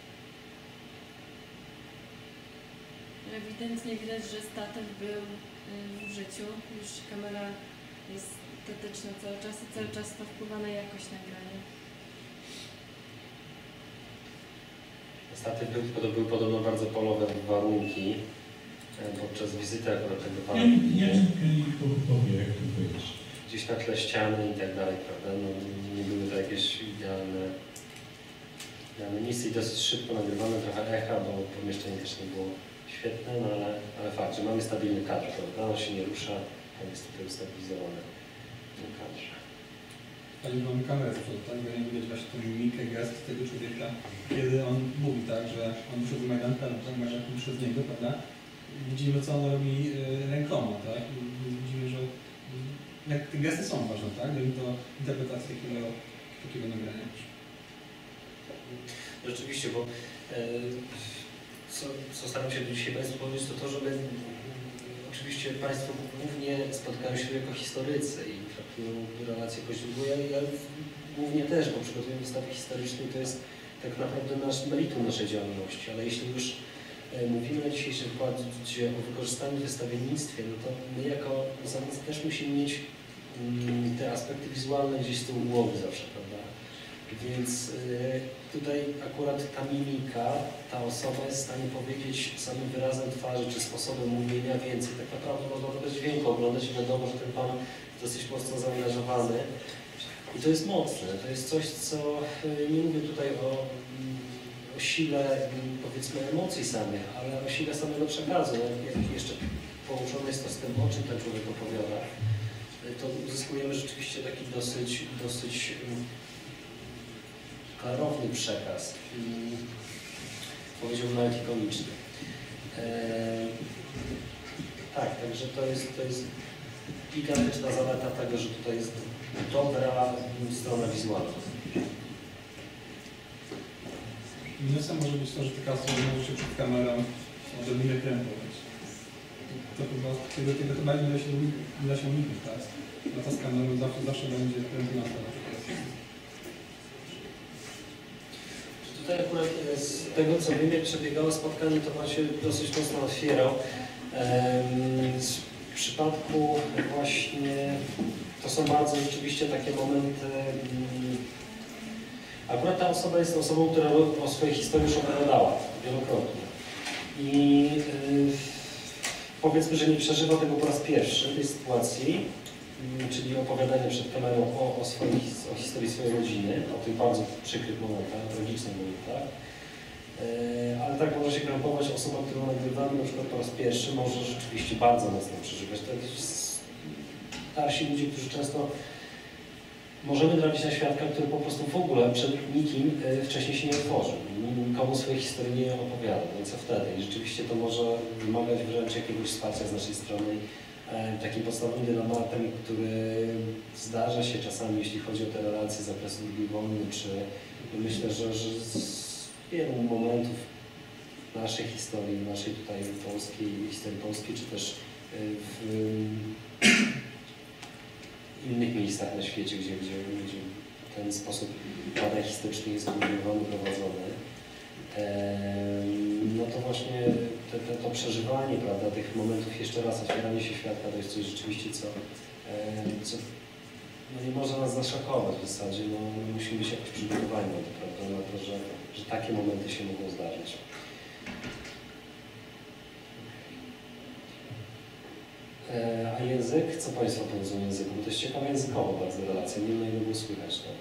Ewidentnie widać, że statek był w życiu, już kamera jest statyczna cały czas i cały czas to wpływa na jakość nagrania. Statek był, to były podobno bardzo polowe warunki podczas wizyty akurat tego pana. Ja, ja tylko powiem, jak to powiedzieć. Gdzieś na tle ściany i tak dalej, prawda? No, nie były to jakieś idealne Miałem miejsce i dosyć szybko nagrywane, trochę echa, bo pomieszczenie też nie było świetne, no ale, ale fakt, że mamy stabilny kadr, prawda? On się nie rusza, on jest tutaj ustabilizowany w tym kadrze. Pani mamy kamerę z przodu, tak? Nie widać właśnie tą mimikę, gest tego człowieka, kiedy on mówi tak, że on wyszedł z Majdanka, no tak, Majdanka przez niego, prawda? Widzimy, co on robi y, rękoma, tak? I widzimy, że y, jak te gesty są ważne, tak? Do interpretacji takiego, takiego nagrania. Rzeczywiście, bo e, co, co staram się dzisiaj Państwu powiedzieć, to to, że my oczywiście Państwo głównie spotkają się jako historycy i traktują relacje po źródłu. Ja, ja głównie też, bo przygotuję wystawy historycznej, to jest tak naprawdę nasz meritum naszej działalności, ale jeśli już e, mówimy na dzisiejszym wykładzie o wykorzystaniu w wystawiennictwie, no to my jako muzealnicy też musimy mieć mm, te aspekty wizualne gdzieś z tyłu głowy zawsze, prawda? Więc y, tutaj akurat ta mimika, ta osoba jest w stanie powiedzieć samym wyrazem twarzy czy sposobem mówienia więcej. Tak naprawdę można to bez dźwięku oglądać i wiadomo, że ten pan jest dosyć mocno zaangażowany. I to jest mocne, to jest coś, co y, nie mówię tutaj o, o sile powiedzmy emocji samych, ale o sile samego przekazu. Jak jeszcze połączone jest to z tym, o czym ten człowiek opowiada, to uzyskujemy rzeczywiście taki dosyć, dosyć klarowny przekaz i powiedziałbym nawet ikoniczny. Eee, tak, także to jest, to jest gigantyczna zaleta tego, że tutaj jest dobra strona wizualna. Minusem może być to, że taka osoba może się przed kamerą może nie krępować. To chyba, tego, tego chyba nie da się, nie da się uniknąć, tak? No to z kamerą zawsze, zawsze będzie krępująca na przykład. Tutaj akurat z tego, co wiem, jak przebiegało spotkanie, to Pan się dosyć mocno otwierał. W przypadku właśnie, to są bardzo rzeczywiście takie momenty. Akurat ta osoba jest osobą, która o swojej historii już opowiadała wielokrotnie. I powiedzmy, że nie przeżywa tego po raz pierwszy, tej sytuacji, czyli opowiadania przed kamerą o, o, swojej, o historii swojej rodziny, o tych bardzo przykrych momentach, tragicznych momentach. E, ale tak może się krępować osoba, którą nagrywamy na przykład po raz pierwszy, może rzeczywiście bardzo mocno przeżywać. To jest starsi ludzie, którzy często możemy trafić na świadka, który po prostu w ogóle przed nikim e, wcześniej się nie otworzył, nikomu swojej historii nie opowiada. No i co wtedy? I rzeczywiście to może wymagać wręcz jakiegoś wsparcia z naszej strony. Takim podstawowym dylematem, który zdarza się czasami, jeśli chodzi o te relacje z zakresu drugiej wojny, czy myślę, że, że z wielu momentów naszej historii, naszej tutaj polskiej, historii polskiej, czy też w innych miejscach na świecie, gdzie, gdzie, gdzie ten sposób badań historycznych jest kontynuowany, prowadzony. No to właśnie te, te, to przeżywanie, prawda, tych momentów, jeszcze raz otwieranie się świadka, to jest coś rzeczywiście, co, co no nie może nas zaszokować w zasadzie, no musimy być jakoś przygotowani na to, prawda, na to, że, że takie momenty się mogą zdarzyć. A język? Co Państwo powiedzą o języku? Bo to jest ciekawe językowo bardzo relacja, nie wiem, na ile było słychać to.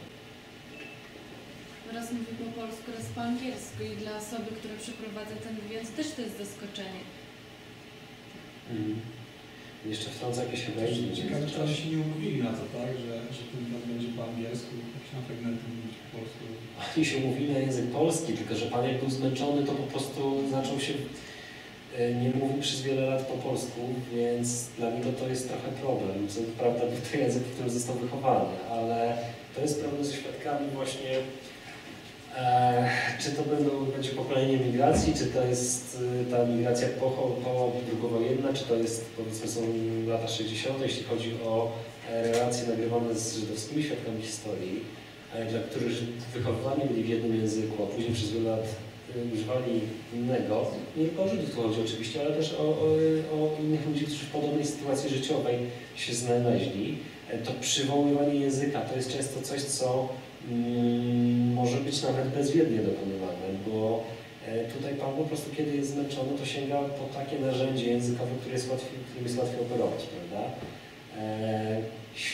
Raz mówi po polsku, raz po angielsku i dla osoby, która przeprowadza ten wywiad, też to jest zaskoczenie. Mm. Jeszcze wtrącę jakieś wejście. Ciekawe, czy oni się nie umówili na to, tak? Że, że ten wywiad będzie po angielsku, jakieś na fragmenty mówić po polsku. Oni się umówili na język polski, tylko że Pan jak był zmęczony, to po prostu zaczął się, nie mówił przez wiele lat po polsku, więc dla niego to jest trochę problem. Co prawda był to język, w którym został wychowany, ale to jest problem ze świadkami właśnie. E, czy to będą, będzie pokolenie migracji, czy to jest y, ta migracja po, po drugowojenna, czy to jest, powiedzmy, są lata sześćdziesiąte, jeśli chodzi o e, relacje nagrywane z żydowskimi świadkami historii, e, dla których wychowywani byli w jednym języku, a później przez wiele lat y, używali innego. Nie tylko o Żydów tu chodzi oczywiście, ale też o, o, o innych ludzi, którzy w podobnej sytuacji życiowej się znaleźli. E, to przywoływanie języka to jest często coś, co Hmm, może być nawet bezwiednie dokonywane, bo e, tutaj Pan po prostu, kiedy jest zmęczony, to sięga po takie narzędzie językowe, które jest łatwiej, którym jest łatwiej operować, prawda? E,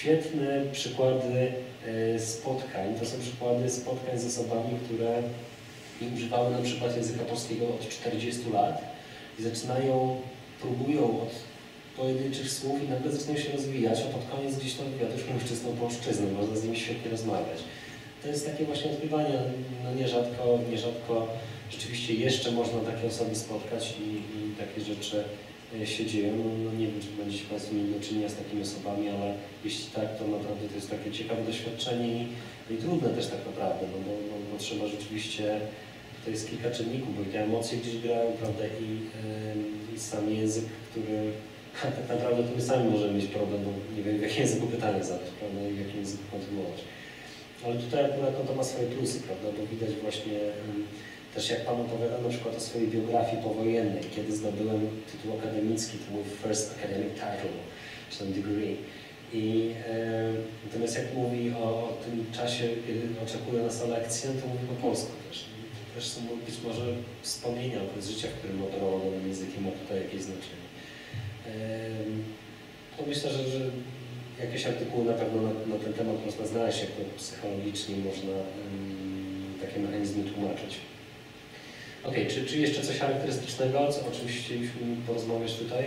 świetne przykłady e, spotkań, to są przykłady spotkań z osobami, które nie używały na przykład języka polskiego od czterdziestu lat i zaczynają, próbują od pojedynczych słów i nagle zaczynają się rozwijać, a pod koniec gdzieś tam wywiadu już mówią czystą polszczyznę, można z nimi świetnie rozmawiać. To jest takie właśnie odkrywanie, no nierzadko, nierzadko rzeczywiście jeszcze można takie osoby spotkać i, i takie rzeczy się dzieją. No, no nie wiem, czy będziecie Państwo mieli do czynienia z takimi osobami, ale jeśli tak, to naprawdę to jest takie ciekawe doświadczenie i, i trudne też tak naprawdę, no bo, no, bo trzeba rzeczywiście, to jest kilka czynników, bo te emocje gdzieś grają, prawda, i, yy, i sam język, który tak naprawdę to my sami możemy mieć problem, bo nie wiem, w jakim języku pytanie zadać, prawda, i w jakim języku kontynuować. Ale tutaj akurat no, to ma swoje plusy, prawda, bo widać właśnie yy, też jak Pan opowiada na przykład o swojej biografii powojennej, kiedy zdobyłem tytuł akademicki, to mój first academic title, czy tam degree. I e, natomiast jak mówi o, o tym czasie, kiedy oczekuje nas na lekcję, to mówi po polsku też. To też są być może wspomnienia okres życia, w którym operował danym językiem, ma tutaj jakieś znaczenie. E, to myślę, że, że jakieś artykuły na pewno na, na ten temat można znaleźć, jak to psychologicznie można um, takie mechanizmy tłumaczyć. Ok, czy, czy jeszcze coś charakterystycznego, co, o czymś chcieliśmy porozmawiać tutaj?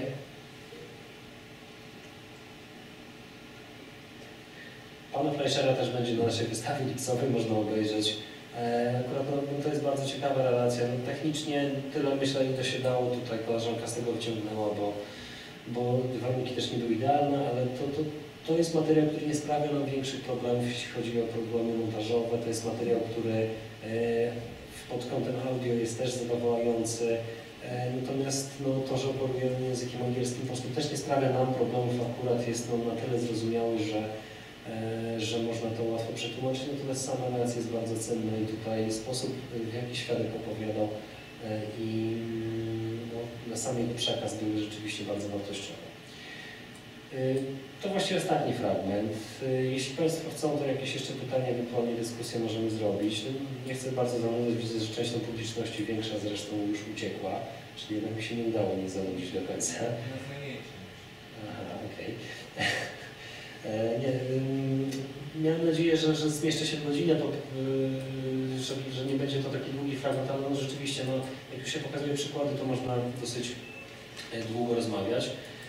Pana Fleischera też będzie na naszej wystawie lipcowej, można obejrzeć. E, akurat no, to jest bardzo ciekawa relacja. No, technicznie tyle myślę, ile się dało. Tutaj koleżanka z tego wyciągnęła, bo, bo warunki też nie były idealne, ale to, to, to jest materiał, który nie sprawia nam większych problemów, jeśli chodzi o problemy montażowe. To jest materiał, który e, pod kątem audio jest też zadowalający, e, natomiast no, to, że operujemy językiem angielskim po prostu też nie sprawia nam problemów, akurat jest no, na tyle zrozumiały, że, e, że można to łatwo przetłumaczyć, natomiast sama relacja jest bardzo cenna i tutaj sposób, w jaki świadek opowiadał e, i no, sam jego przekaz był rzeczywiście bardzo wartościowy. To właściwie ostatni fragment. Jeśli Państwo chcą, to jakieś jeszcze pytania, ewentualnie dyskusję możemy zrobić. Nie chcę bardzo zanudzać, widzę, że część publiczności większa zresztą już uciekła, czyli jednak mi się nie udało nie zanudzić do końca. Aha, okej. Okay. Miałem nadzieję, że, że zmieszczę się w godzinę, to, że, że nie będzie to taki długi fragment, ale no, rzeczywiście, no, jak już się pokazuje przykłady, to można dosyć długo rozmawiać.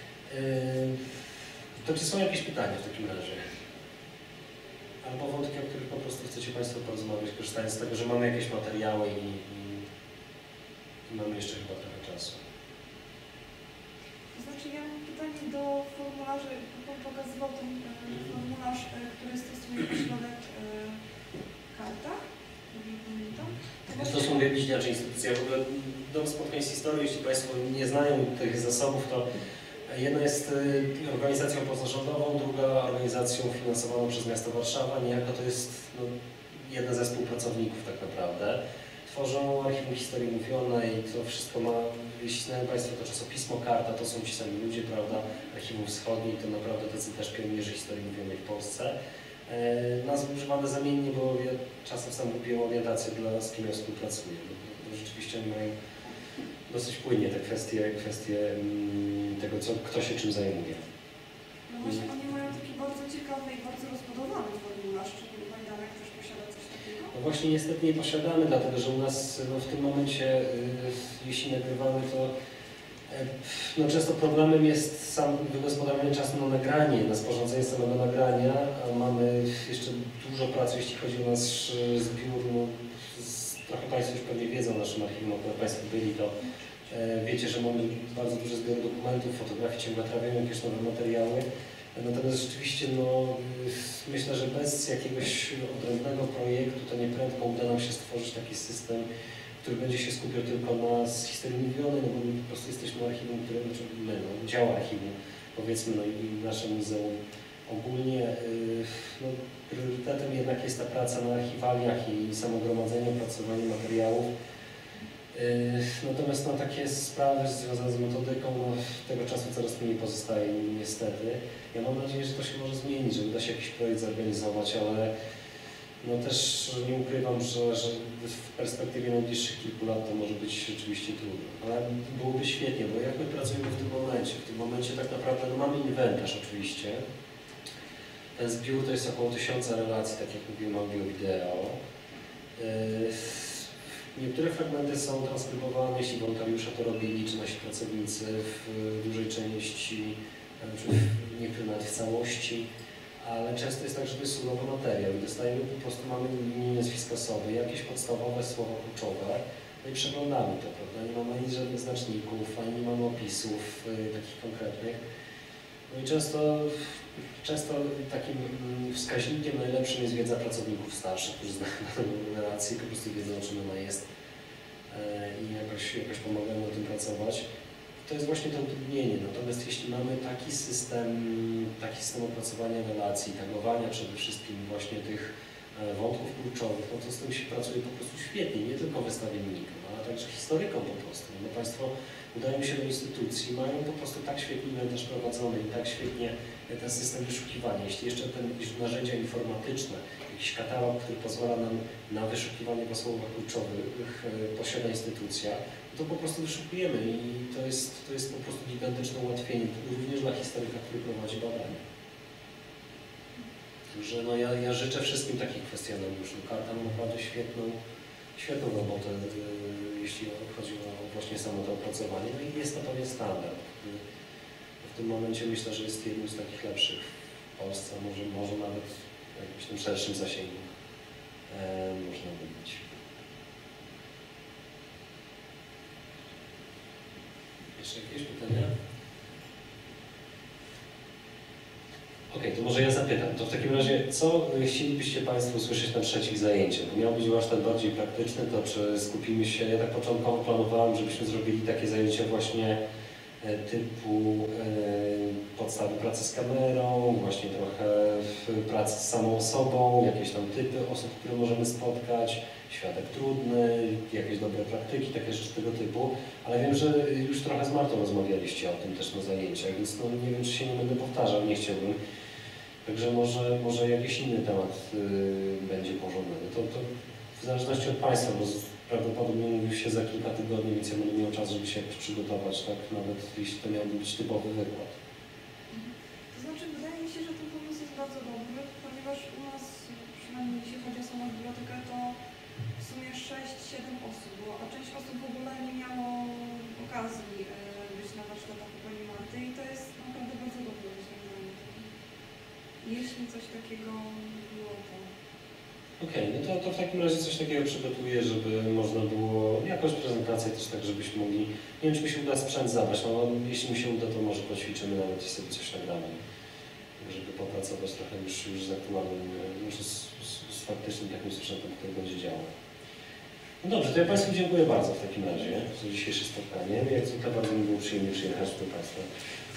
To czy są jakieś pytania w takim razie? Albo wątki, o których po prostu chcecie Państwo porozmawiać, korzystając z tego, że mamy jakieś materiały i, i, i mamy jeszcze chyba trochę czasu. To znaczy ja mam pytanie do formularzy. Pan pokazywał ten formularz, który stosuje ośrodek Karta. To są dwie bliźniacze instytucje. W ogóle Dom Spotkań z Historią, jeśli Państwo nie znają tych zasobów, to jedna jest organizacją pozarządową, druga organizacją finansowaną przez miasto Warszawa. Niejako to jest no, jeden ze współpracowników tak naprawdę. Tworzą Archiwum Historii Mówionej i to wszystko ma, jeśli znają Państwo to czasopismo Karta, to są ci sami ludzie, prawda? Archiwum Wschodnie to naprawdę tacy też pionierzy historii mówionej w Polsce. E, nazwy używane zamiennie, bo ja czasem sam lubię orientację, dla z kim ja współpracuję. Bo, bo rzeczywiście oni mają dosyć płynnie te kwestie, kwestie mm, tego, co, kto się czym zajmuje. No właśnie, oni mają taki bardzo ciekawy i bardzo rozbudowany formularz, czy Majdanek też posiada coś takiego? No właśnie niestety nie posiadamy, dlatego że u nas no, w tym momencie, y, jeśli nagrywamy, to y, no, często problemem jest sam wygospodarowanie czasu na nagranie, na sporządzenie samego nagrania, a mamy jeszcze dużo pracy, jeśli chodzi o nasz zbiór. No, z, trochę Państwo już pewnie wiedzą o naszym archiwum, jak Państwo byli, to e, wiecie, że mamy bardzo duży zbiór dokumentów, fotografii ciągotrawiowych, jakieś nowe materiały. Natomiast rzeczywiście no, myślę, że bez jakiegoś odrębnego projektu to nieprędko uda nam się stworzyć taki system, który będzie się skupiał tylko na historii mówionej, no bo my po prostu jesteśmy archiwum, które, znaczy my, no, dział archiwum, powiedzmy, no i nasze muzeum ogólnie, yy, no, priorytetem jednak jest ta praca na archiwaliach i samo gromadzenie, opracowanie materiałów. Natomiast no, takie sprawy związane z metodyką, no, tego czasu coraz mniej pozostaje niestety. Ja mam nadzieję, że to się może zmienić, że uda się jakiś projekt zorganizować, ale no, też nie ukrywam, że, że w perspektywie najbliższych kilku lat to może być rzeczywiście trudno. Ale byłoby świetnie, bo jak my pracujemy w tym momencie? W tym momencie tak naprawdę no, mamy inwentarz oczywiście. Ten zbiór to jest około tysiąca relacji, tak jak mówiłem, audio, wideo. Niektóre fragmenty są transkrybowane, jeśli wolontariusze to robili, czy nasi pracownicy w dużej części, czy niektóre nawet w całości, ale często jest tak, że to jest surowy materiał i dostajemy po prostu, mamy imię, nazwisko osoby, jakieś podstawowe słowa kluczowe, no i przeglądamy to, prawda? Nie mamy ani żadnych znaczników, ani nie mamy opisów y, takich konkretnych. No i często, często takim wskaźnikiem najlepszym jest wiedza pracowników starszych, którzy znają relację, po prostu wiedzą, o czym ona jest i jakoś, jakoś pomagają na tym pracować. To jest właśnie to utrudnienie. Natomiast jeśli mamy taki system, taki system opracowania relacji, tagowania przede wszystkim właśnie tych wątków kluczowych, no to z tym się pracuje po prostu świetnie, nie tylko wystawiennikom, ale także historykom po prostu. No Państwo udają się do instytucji, mają po prostu tak świetnie inwentarz prowadzony i tak świetnie ten system wyszukiwania. Jeśli jeszcze ten narzędzia informatyczne, jakiś katalog, który pozwala nam na wyszukiwanie po słowach kluczowych posiada instytucja, to po prostu wyszukujemy i to jest, to jest po prostu gigantyczne ułatwienie, również dla historyka, który prowadzi badania. Także no ja, ja życzę wszystkim takich kwestionariuszy. Karta ma naprawdę świetną, świetną robotę, yy, jeśli chodzi o właśnie samo to opracowanie. No i jest to pewien standard. W tym momencie myślę, że jest jednym z takich lepszych w Polsce, może, może nawet w jakimś tym szerszym zasięgu yy, można mówić. Jeszcze jakieś pytania? Okej, okay, to może ja zapytam. To w takim razie, co chcielibyście Państwo usłyszeć na trzecich zajęciach? Bo miał być warsztat bardziej praktyczny, to czy skupimy się... Ja tak początkowo planowałem, żebyśmy zrobili takie zajęcia właśnie typu e, podstawy pracy z kamerą, właśnie trochę pracy z samą osobą, jakieś tam typy osób, które możemy spotkać, świadek trudny, jakieś dobre praktyki, takie rzeczy tego typu. Ale wiem, że już trochę z Martą rozmawialiście o tym też na zajęciach, więc no, nie wiem, czy się nie będę powtarzał, nie chciałbym. Także może, może jakiś inny temat y, będzie porządny. To, to w zależności od Państwa, bo prawdopodobnie mówił się za kilka tygodni, więc ja będę miał czas, żeby się jakoś przygotować, tak? Nawet jeśli to miałby być typowy wykład. To znaczy, wydaje mi się, że ten pomysł jest bardzo dobry, ponieważ u nas, przynajmniej jeśli chodzi o samą bibliotekę, to w sumie sześć siedem osób było, a część osób w ogóle nie miało okazji e, być na warsztatach u Pani Marty i to jest naprawdę bardzo dobre rozwiązanie. Jeśli coś takiego było, to... Okej, okay, no to, to w takim razie coś takiego przygotuję, żeby można było jakąś prezentację też tak, żebyśmy mogli, nie wiem, czy mi się uda sprzęt zabrać, no jeśli mi się uda, to może poćwiczymy nawet i sobie coś nagramy, żeby popracować trochę już, już z aktualnym, już z, z, z faktycznym takim sprzętem, który będzie działał. No dobrze, to ja Państwu dziękuję bardzo w takim razie za dzisiejsze spotkanie. Jak zwykle bardzo mi było przyjemnie przyjechać do Państwa